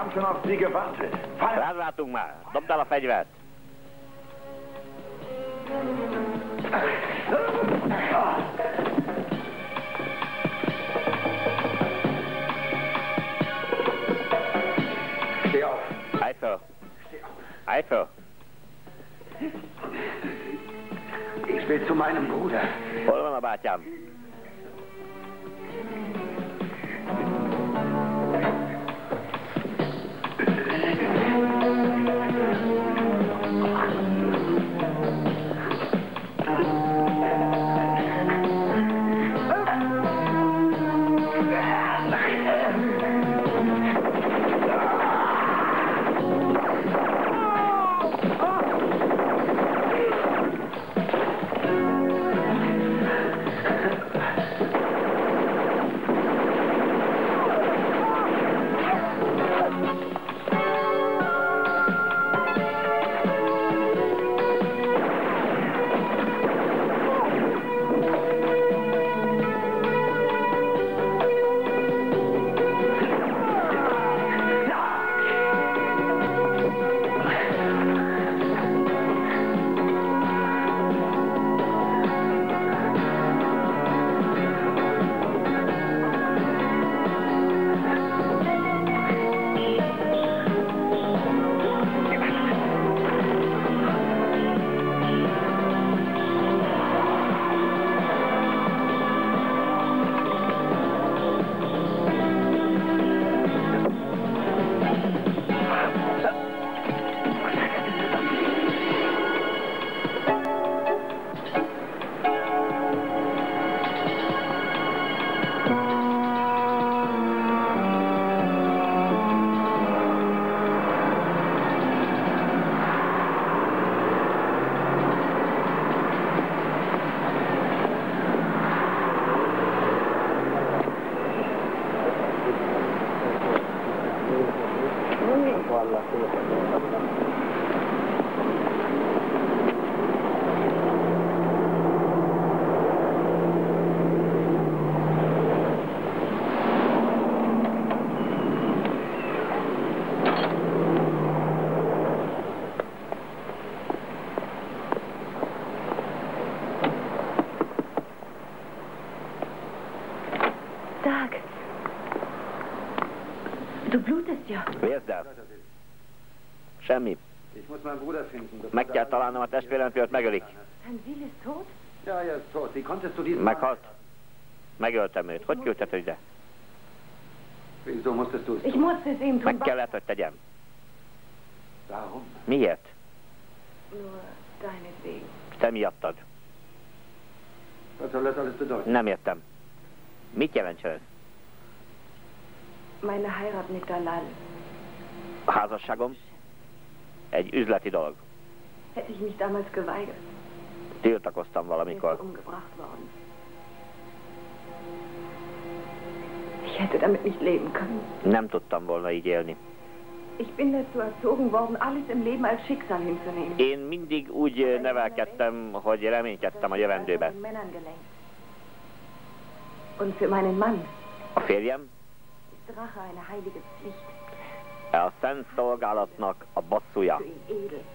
haben schon auf Sie gewartet. Rád vártunk már. Dobd el a fegyvert. Steh auf. Állj föl. Állj föl. Ich will zu meinem Bruder. Hol van a bátyám? Doug. Du blutest ja. Vérd el. Semmi. Ich muss meinen Bruder finden. Meg kell találnom a testvérem, őt megölik. Tanzil ist tot? Ja, er ist tot. Wie konntest du diesen... Meghalt. Megöltem őt. Hogy küldted ide? Wieso musstest du es Ich tun? musste es ihm Meg tun. kellett, hogy tegyem. Warum? Miért? Nur deinetwegen. Te miattad. Was soll das alles bedeuten? Nem értem. Mit jelentsen ez? Meine Heirat mit Dalal. A házasságom egy üzleti dolog. Hätte ich mich damals geweigert, Tiltakoztam wäre valamikor. umgebracht worden. Ich hätte damit nicht leben können. Nem tudtam volna így élni. Ich bin dazu erzogen worden, alles im Leben als Schicksal hinzunehmen. Én mindig úgy nevelkedtem, hogy reménykedtem a jövendőbe. Den Männern gelenkt. Und für meinen Mann A férjem ist Rache eine heilige Pflicht. a szent szolgálatnak a basszúja. Für ihn edel.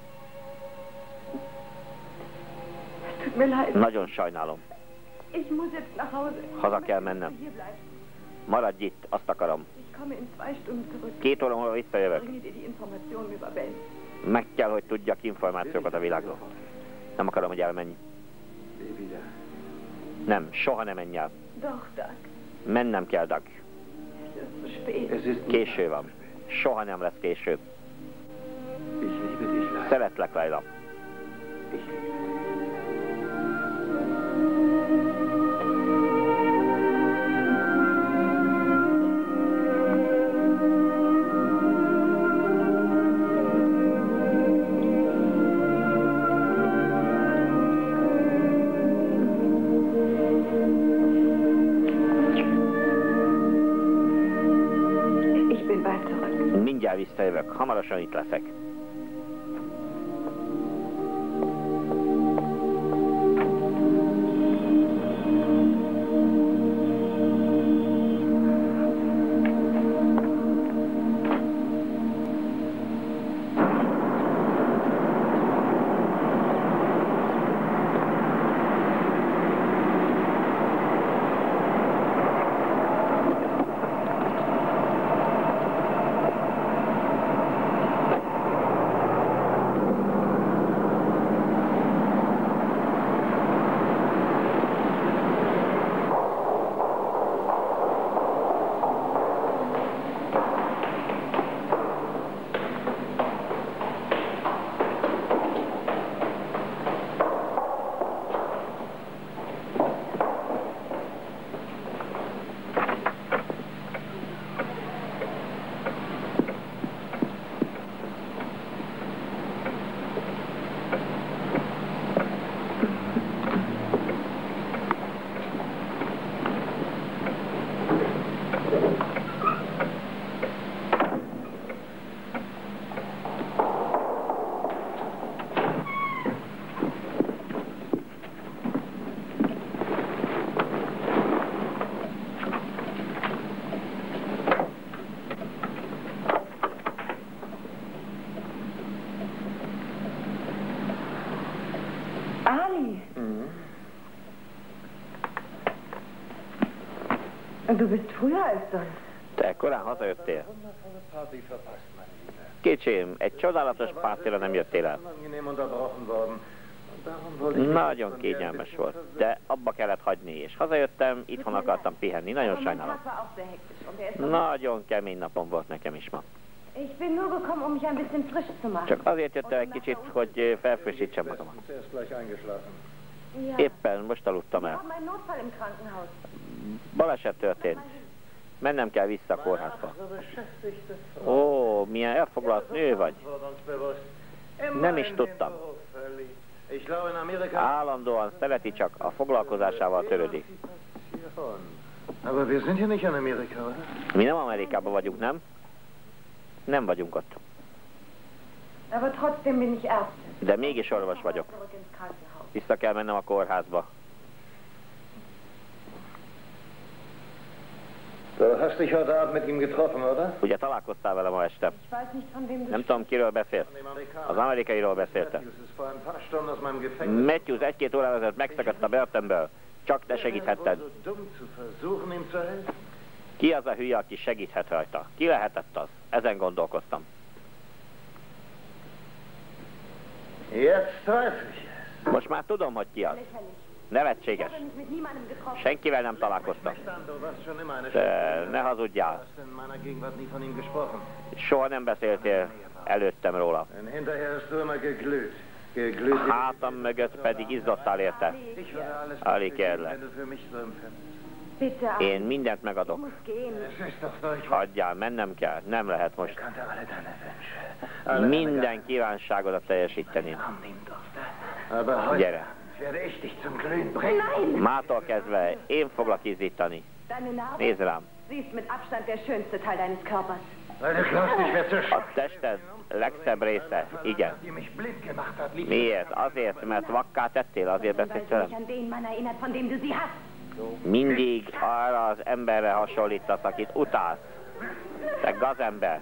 Es tut mir leid. Nagyon sajnálom. Ich muss jetzt nach Hause. Haza kell mennem. Hier bleiben. Maradj itt, azt akarom. Ich komme in zwei Stunden zurück. Két óra múlva visszajövök. Bringe dir die Informationen über Ben. Meg kell, hogy tudjak információkat a világról. Nem akarom, hogy elmenj. Geh wieder. Nem, soha nem menj el. Doch, Doug. Mennem kell, Doug. Es ist zu spät. Es ist... Késő van. Soha nem lesz késő. Ich liebe dich, Leila. Szeretlek, Leila. Ich liebe dich. Ich bin bald zurück. Mindjárt visszajövök. Hamarosan itt leszek. Du bist früher als sonst. Te korán hazajöttél. Kétsém, egy csodálatos pártira nem jöttél el. Nagyon kényelmes volt, de abba kellett hagyni, és hazajöttem, itthon akartam pihenni, nagyon sajnálom. Nagyon kemény napom volt nekem is ma. Csak azért jöttem egy kicsit, hogy felfrissítsem magamat. Éppen most aludtam el. Baleset történt. Mennem kell vissza a kórházba. Ó, milyen elfoglalt nő vagy. Nem is tudtam. Állandóan szereti, csak a foglalkozásával törődik. Mi nem Amerikában vagyunk, nem? Nem vagyunk ott. De mégis orvos vagyok. Vissza kell mennem a kórházba. Du hast dich heute Abend mit ihm getroffen, oder? Ugye találkoztál vele ma este? Nem tudom, kiről beszélt. Az amerikairól beszélte. Matthews egy-két órával ezelőtt megszakadt a börtönből. Csak te segíthetted. Ki az a hülye, aki segíthet rajta? Ki lehetett az? Ezen gondolkoztam. Most már tudom, hogy ki az. Nevetséges. Senkivel nem találkoztam. De ne hazudjál. Soha nem beszéltél előttem róla. Hátam mögött pedig izzottál érte. Alig kérlek. Én mindent megadok. Hagyjál, mennem kell. Nem lehet most. Minden kívánságodat teljesíteni. Gyere. Mától kezdve én foglak izzítani. Nézd rám. A tested legszebb része, igen. Miért? Azért, mert vakká tettél, azért beszélsz velem? Mindig arra az emberre hasonlítasz, akit utálsz. Te gazember.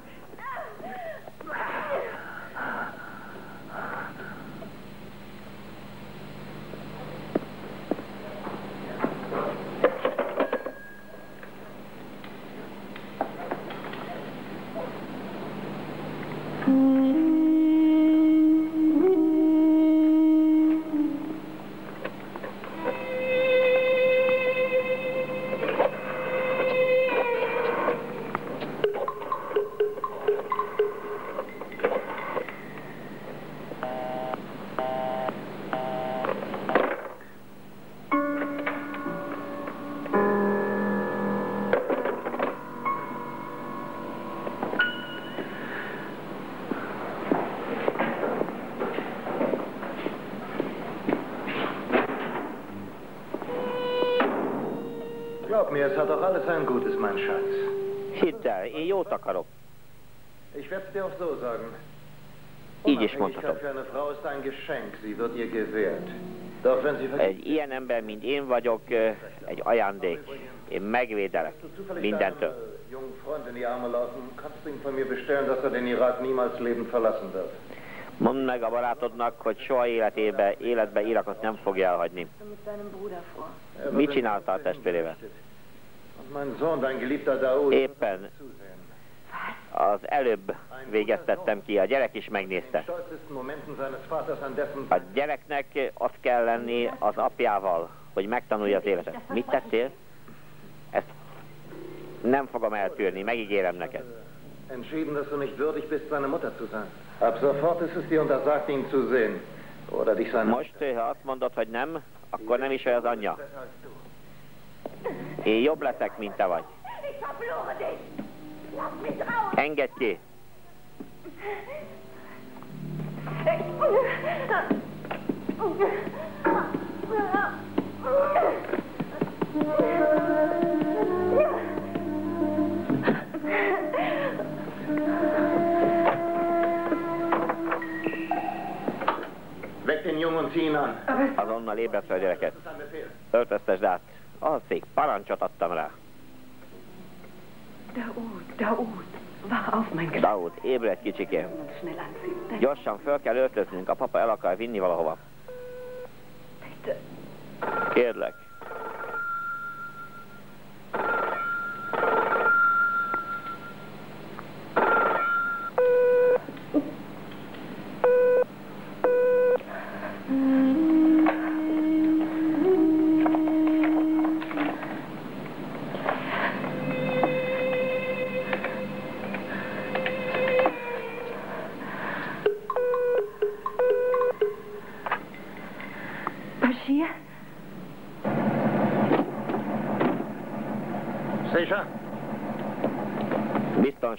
Glaub mir, es hat doch alles ein Gutes, mein Schatz. Hidd el, én jót akarok. Ich werde es dir auch so sagen. Így is mondhatom. Für eine Frau ist ein Geschenk, sie wird ihr gewährt. Doch wenn sie Egy ilyen ember, mint én vagyok, egy ajándék. Én megvédelek mindentől. jungen Freund in die Arme laufen, kannst du ihm von mir bestellen, dass er den Irak niemals lebend verlassen wird. Mondd meg a barátodnak, hogy soha életébe, életbe Irakot nem fogja elhagyni. Mit csinálta a testvérével? Éppen az előbb végeztettem ki, a gyerek is megnézte. A gyereknek azt kell lenni az apjával, hogy megtanulja az életet. Mit tettél? Ezt nem fogom eltűrni, megígérem neked. Entschieden, dass du nicht würdig bist, seine Mutter zu sein. Ab sofort ist es dir untersagt, ihn zu sehen. Oder dich seine... Most, ha azt mondod, hogy nem, akkor nem is olyan az anyja. Én jobb leszek, mint te vagy. Engedj ki! Weck den Jungen und zieh ihn an. Azonnal ébresztve a gyereket. Öltöztesd át. Alszik, parancsot adtam rá. Daoud, Daoud, wach auf, mein Kind. Daoud, ébredj kicsikém. Gyorsan föl kell öltöznünk, a papa el akar vinni valahova. Kérlek.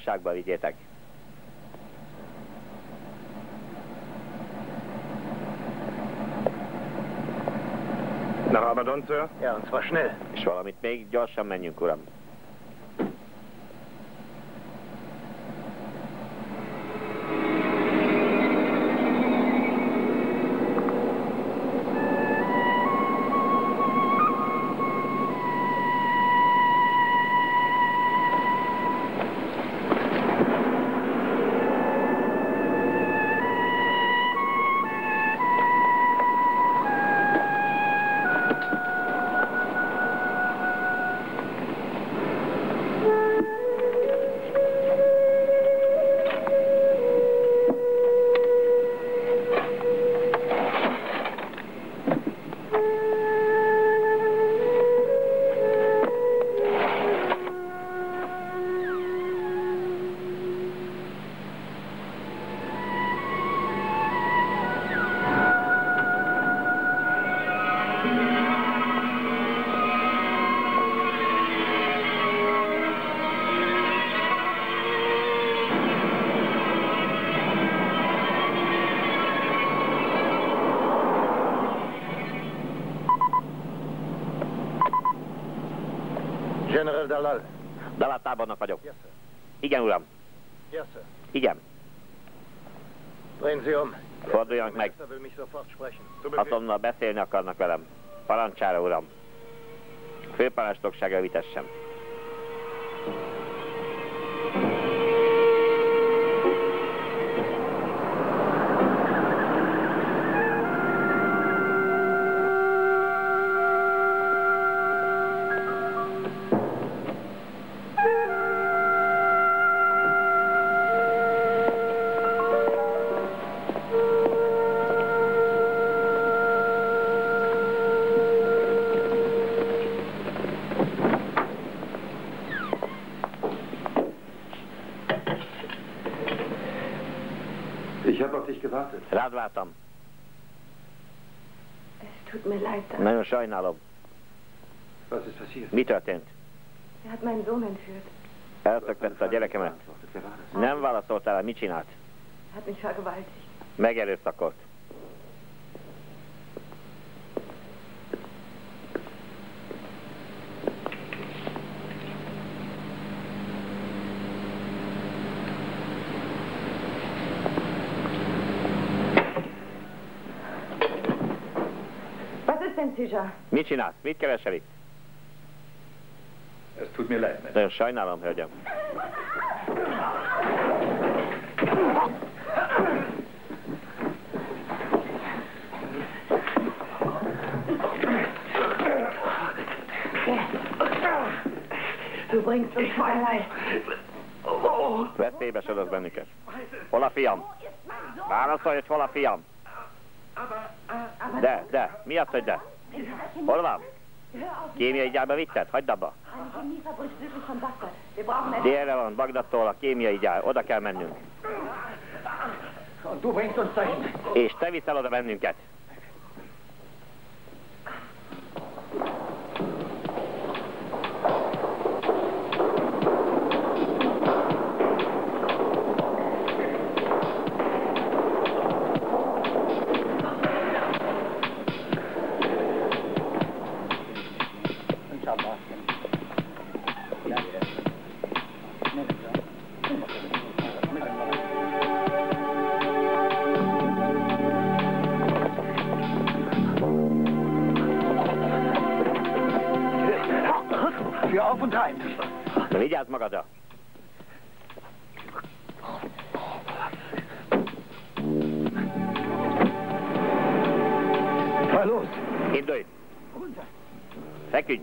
Fogságba vigyétek. Nach Abaddon, Sir? Ja, und zwar schnell. És valamit még gyorsan menjünk, uram. General Dalal. Dalal tábornok vagyok. Yes, sir. Igen, uram. Yes, sir. Igen. Drehen Sie um. Forduljanak meg. Der will mich sofort sprechen. Azonnal beszélni akarnak velem. Parancsára, uram. Főparancsnokságra vitessem. Ich habe auf dich gewartet. Rád vártam. Es tut mir leid. Dann. Nagyon sajnálom. Was ist passiert? Mi történt? Er hat meinen Sohn entführt. Elszöktette a gyerekemet. Wer war das? Nem válaszoltál rá, mit csinált? Er hat mich vergewaltigt. Megerőszakolt. Was ist denn, Tisha? Mit csinált? Mit keresel itt? Es tut mir leid. Nagyon sajnálom, hölgyem. Du bringst uns zweierlei. Veszélybe sodorsz bennünket. Hol a fiam? Válaszolj, hogy hol a fiam? De, de, mi az, hogy de? Hol van? Kémiai gyárba vitted? Hagyd abba. Délre van, Bagdadtól a kémiai gyár. Oda kell mennünk. Und du bringst uns dahin. És te viszel oda bennünket. Für auf und heim. Vigyázz magadra! Fahr los. Indulj! Feküdj!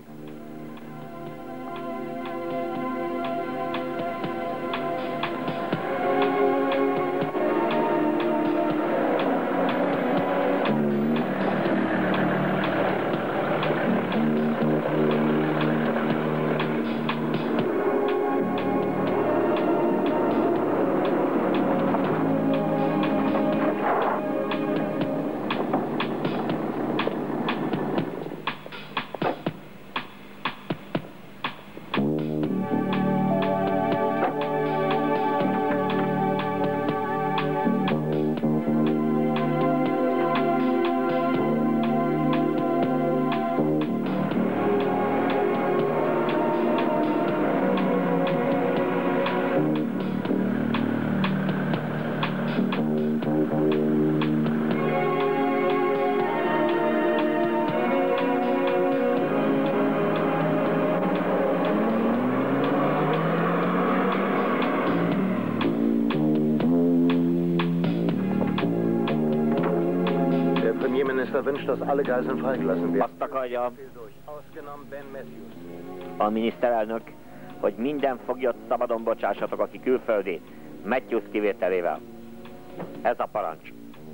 Innenminister wünscht, dass alle Geiseln freigelassen werden. Azt akarja Ausgenommen Ben Matthews. a miniszterelnök, hogy minden foglyot szabadon bocsássatok, aki külföldi, Matthews kivételével. Ez a parancs.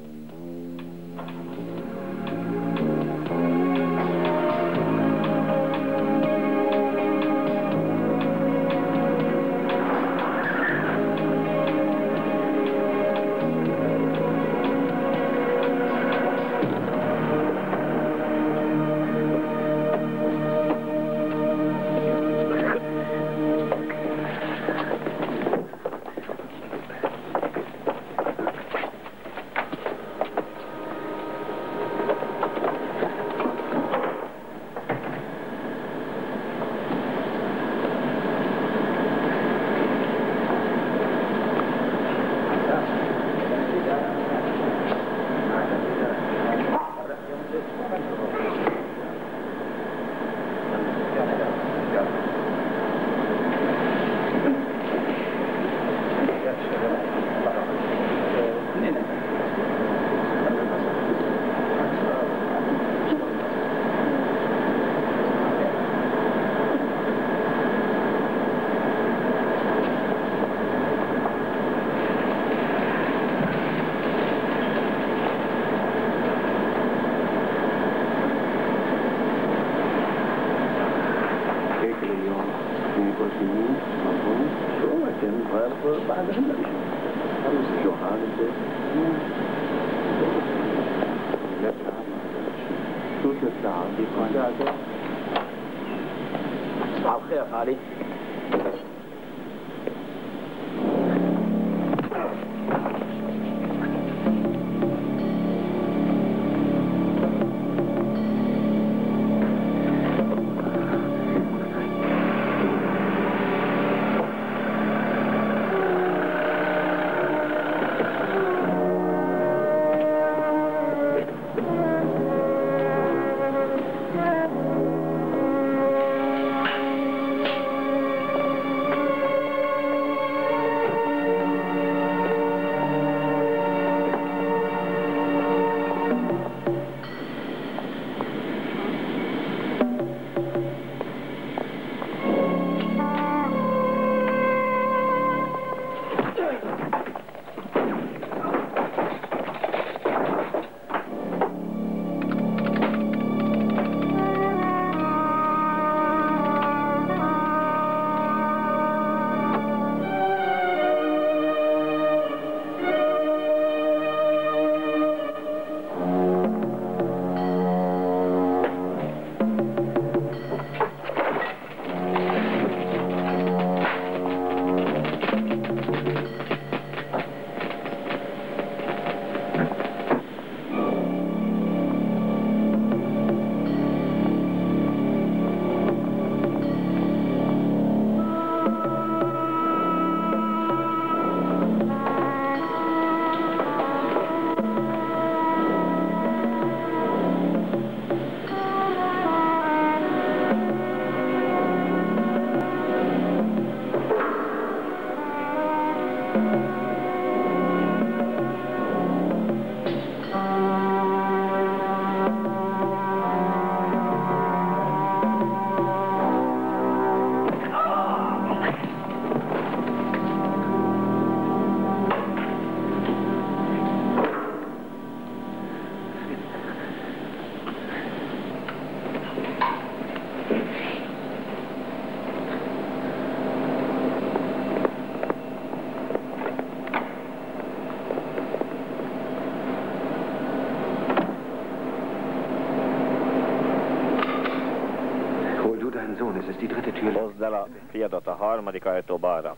Hozd el a fiadat a harmadik ajtó balra.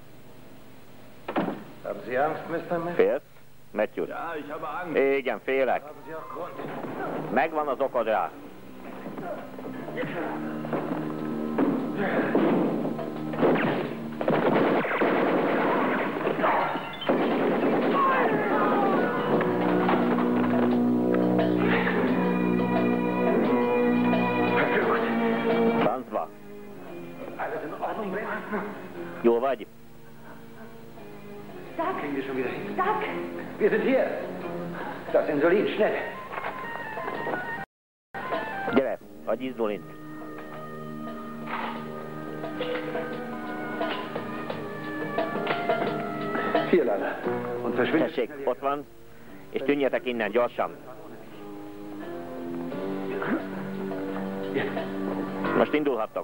Haben Sie Angst, mister Matthews? Félsz? Matthews? Ja, ich habe Angst. Igen, félek. Haben Sie auch Grund? Megvan az okod rá. Francba. Alles in Ordnung, Ben? Jó vagy? Doug! Kriegen wir schon wieder hin. Doug! Wir sind hier. Das Insulin, schnell. Hagyj izdulint. Vierlein. Und verschwindet. Tessék, ott van, és tűnjetek innen, gyorsan. Most indulhattok.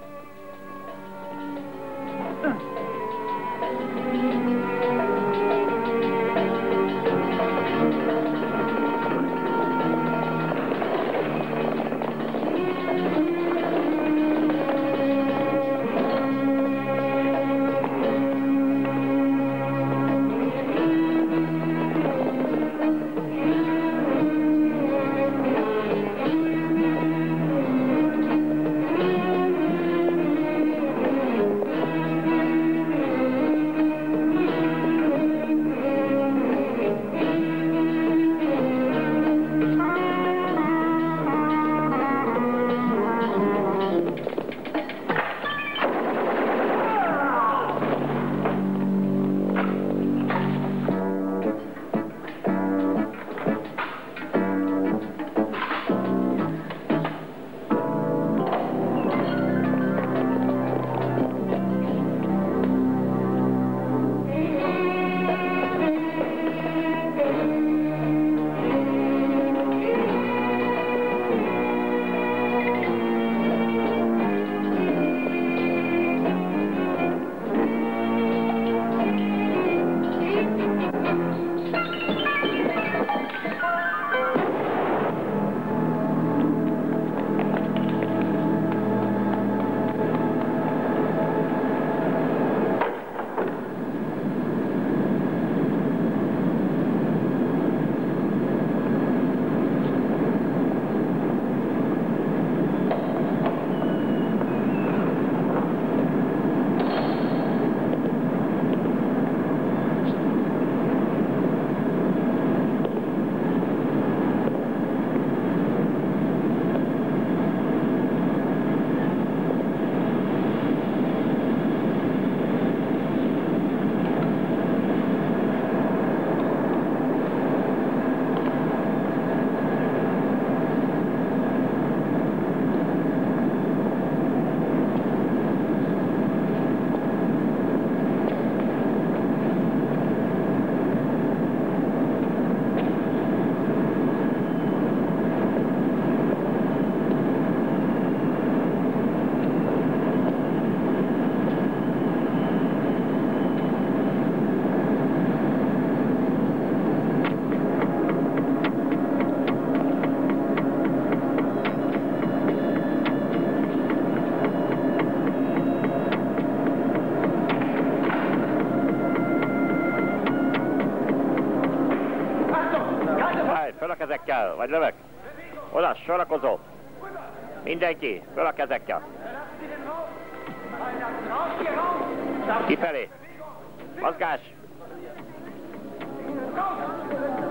Föl a kezekkel, vagy lövök? Oda, sorakozó. Mindenki, föl a kezekkel. Kifelé. Mozgás.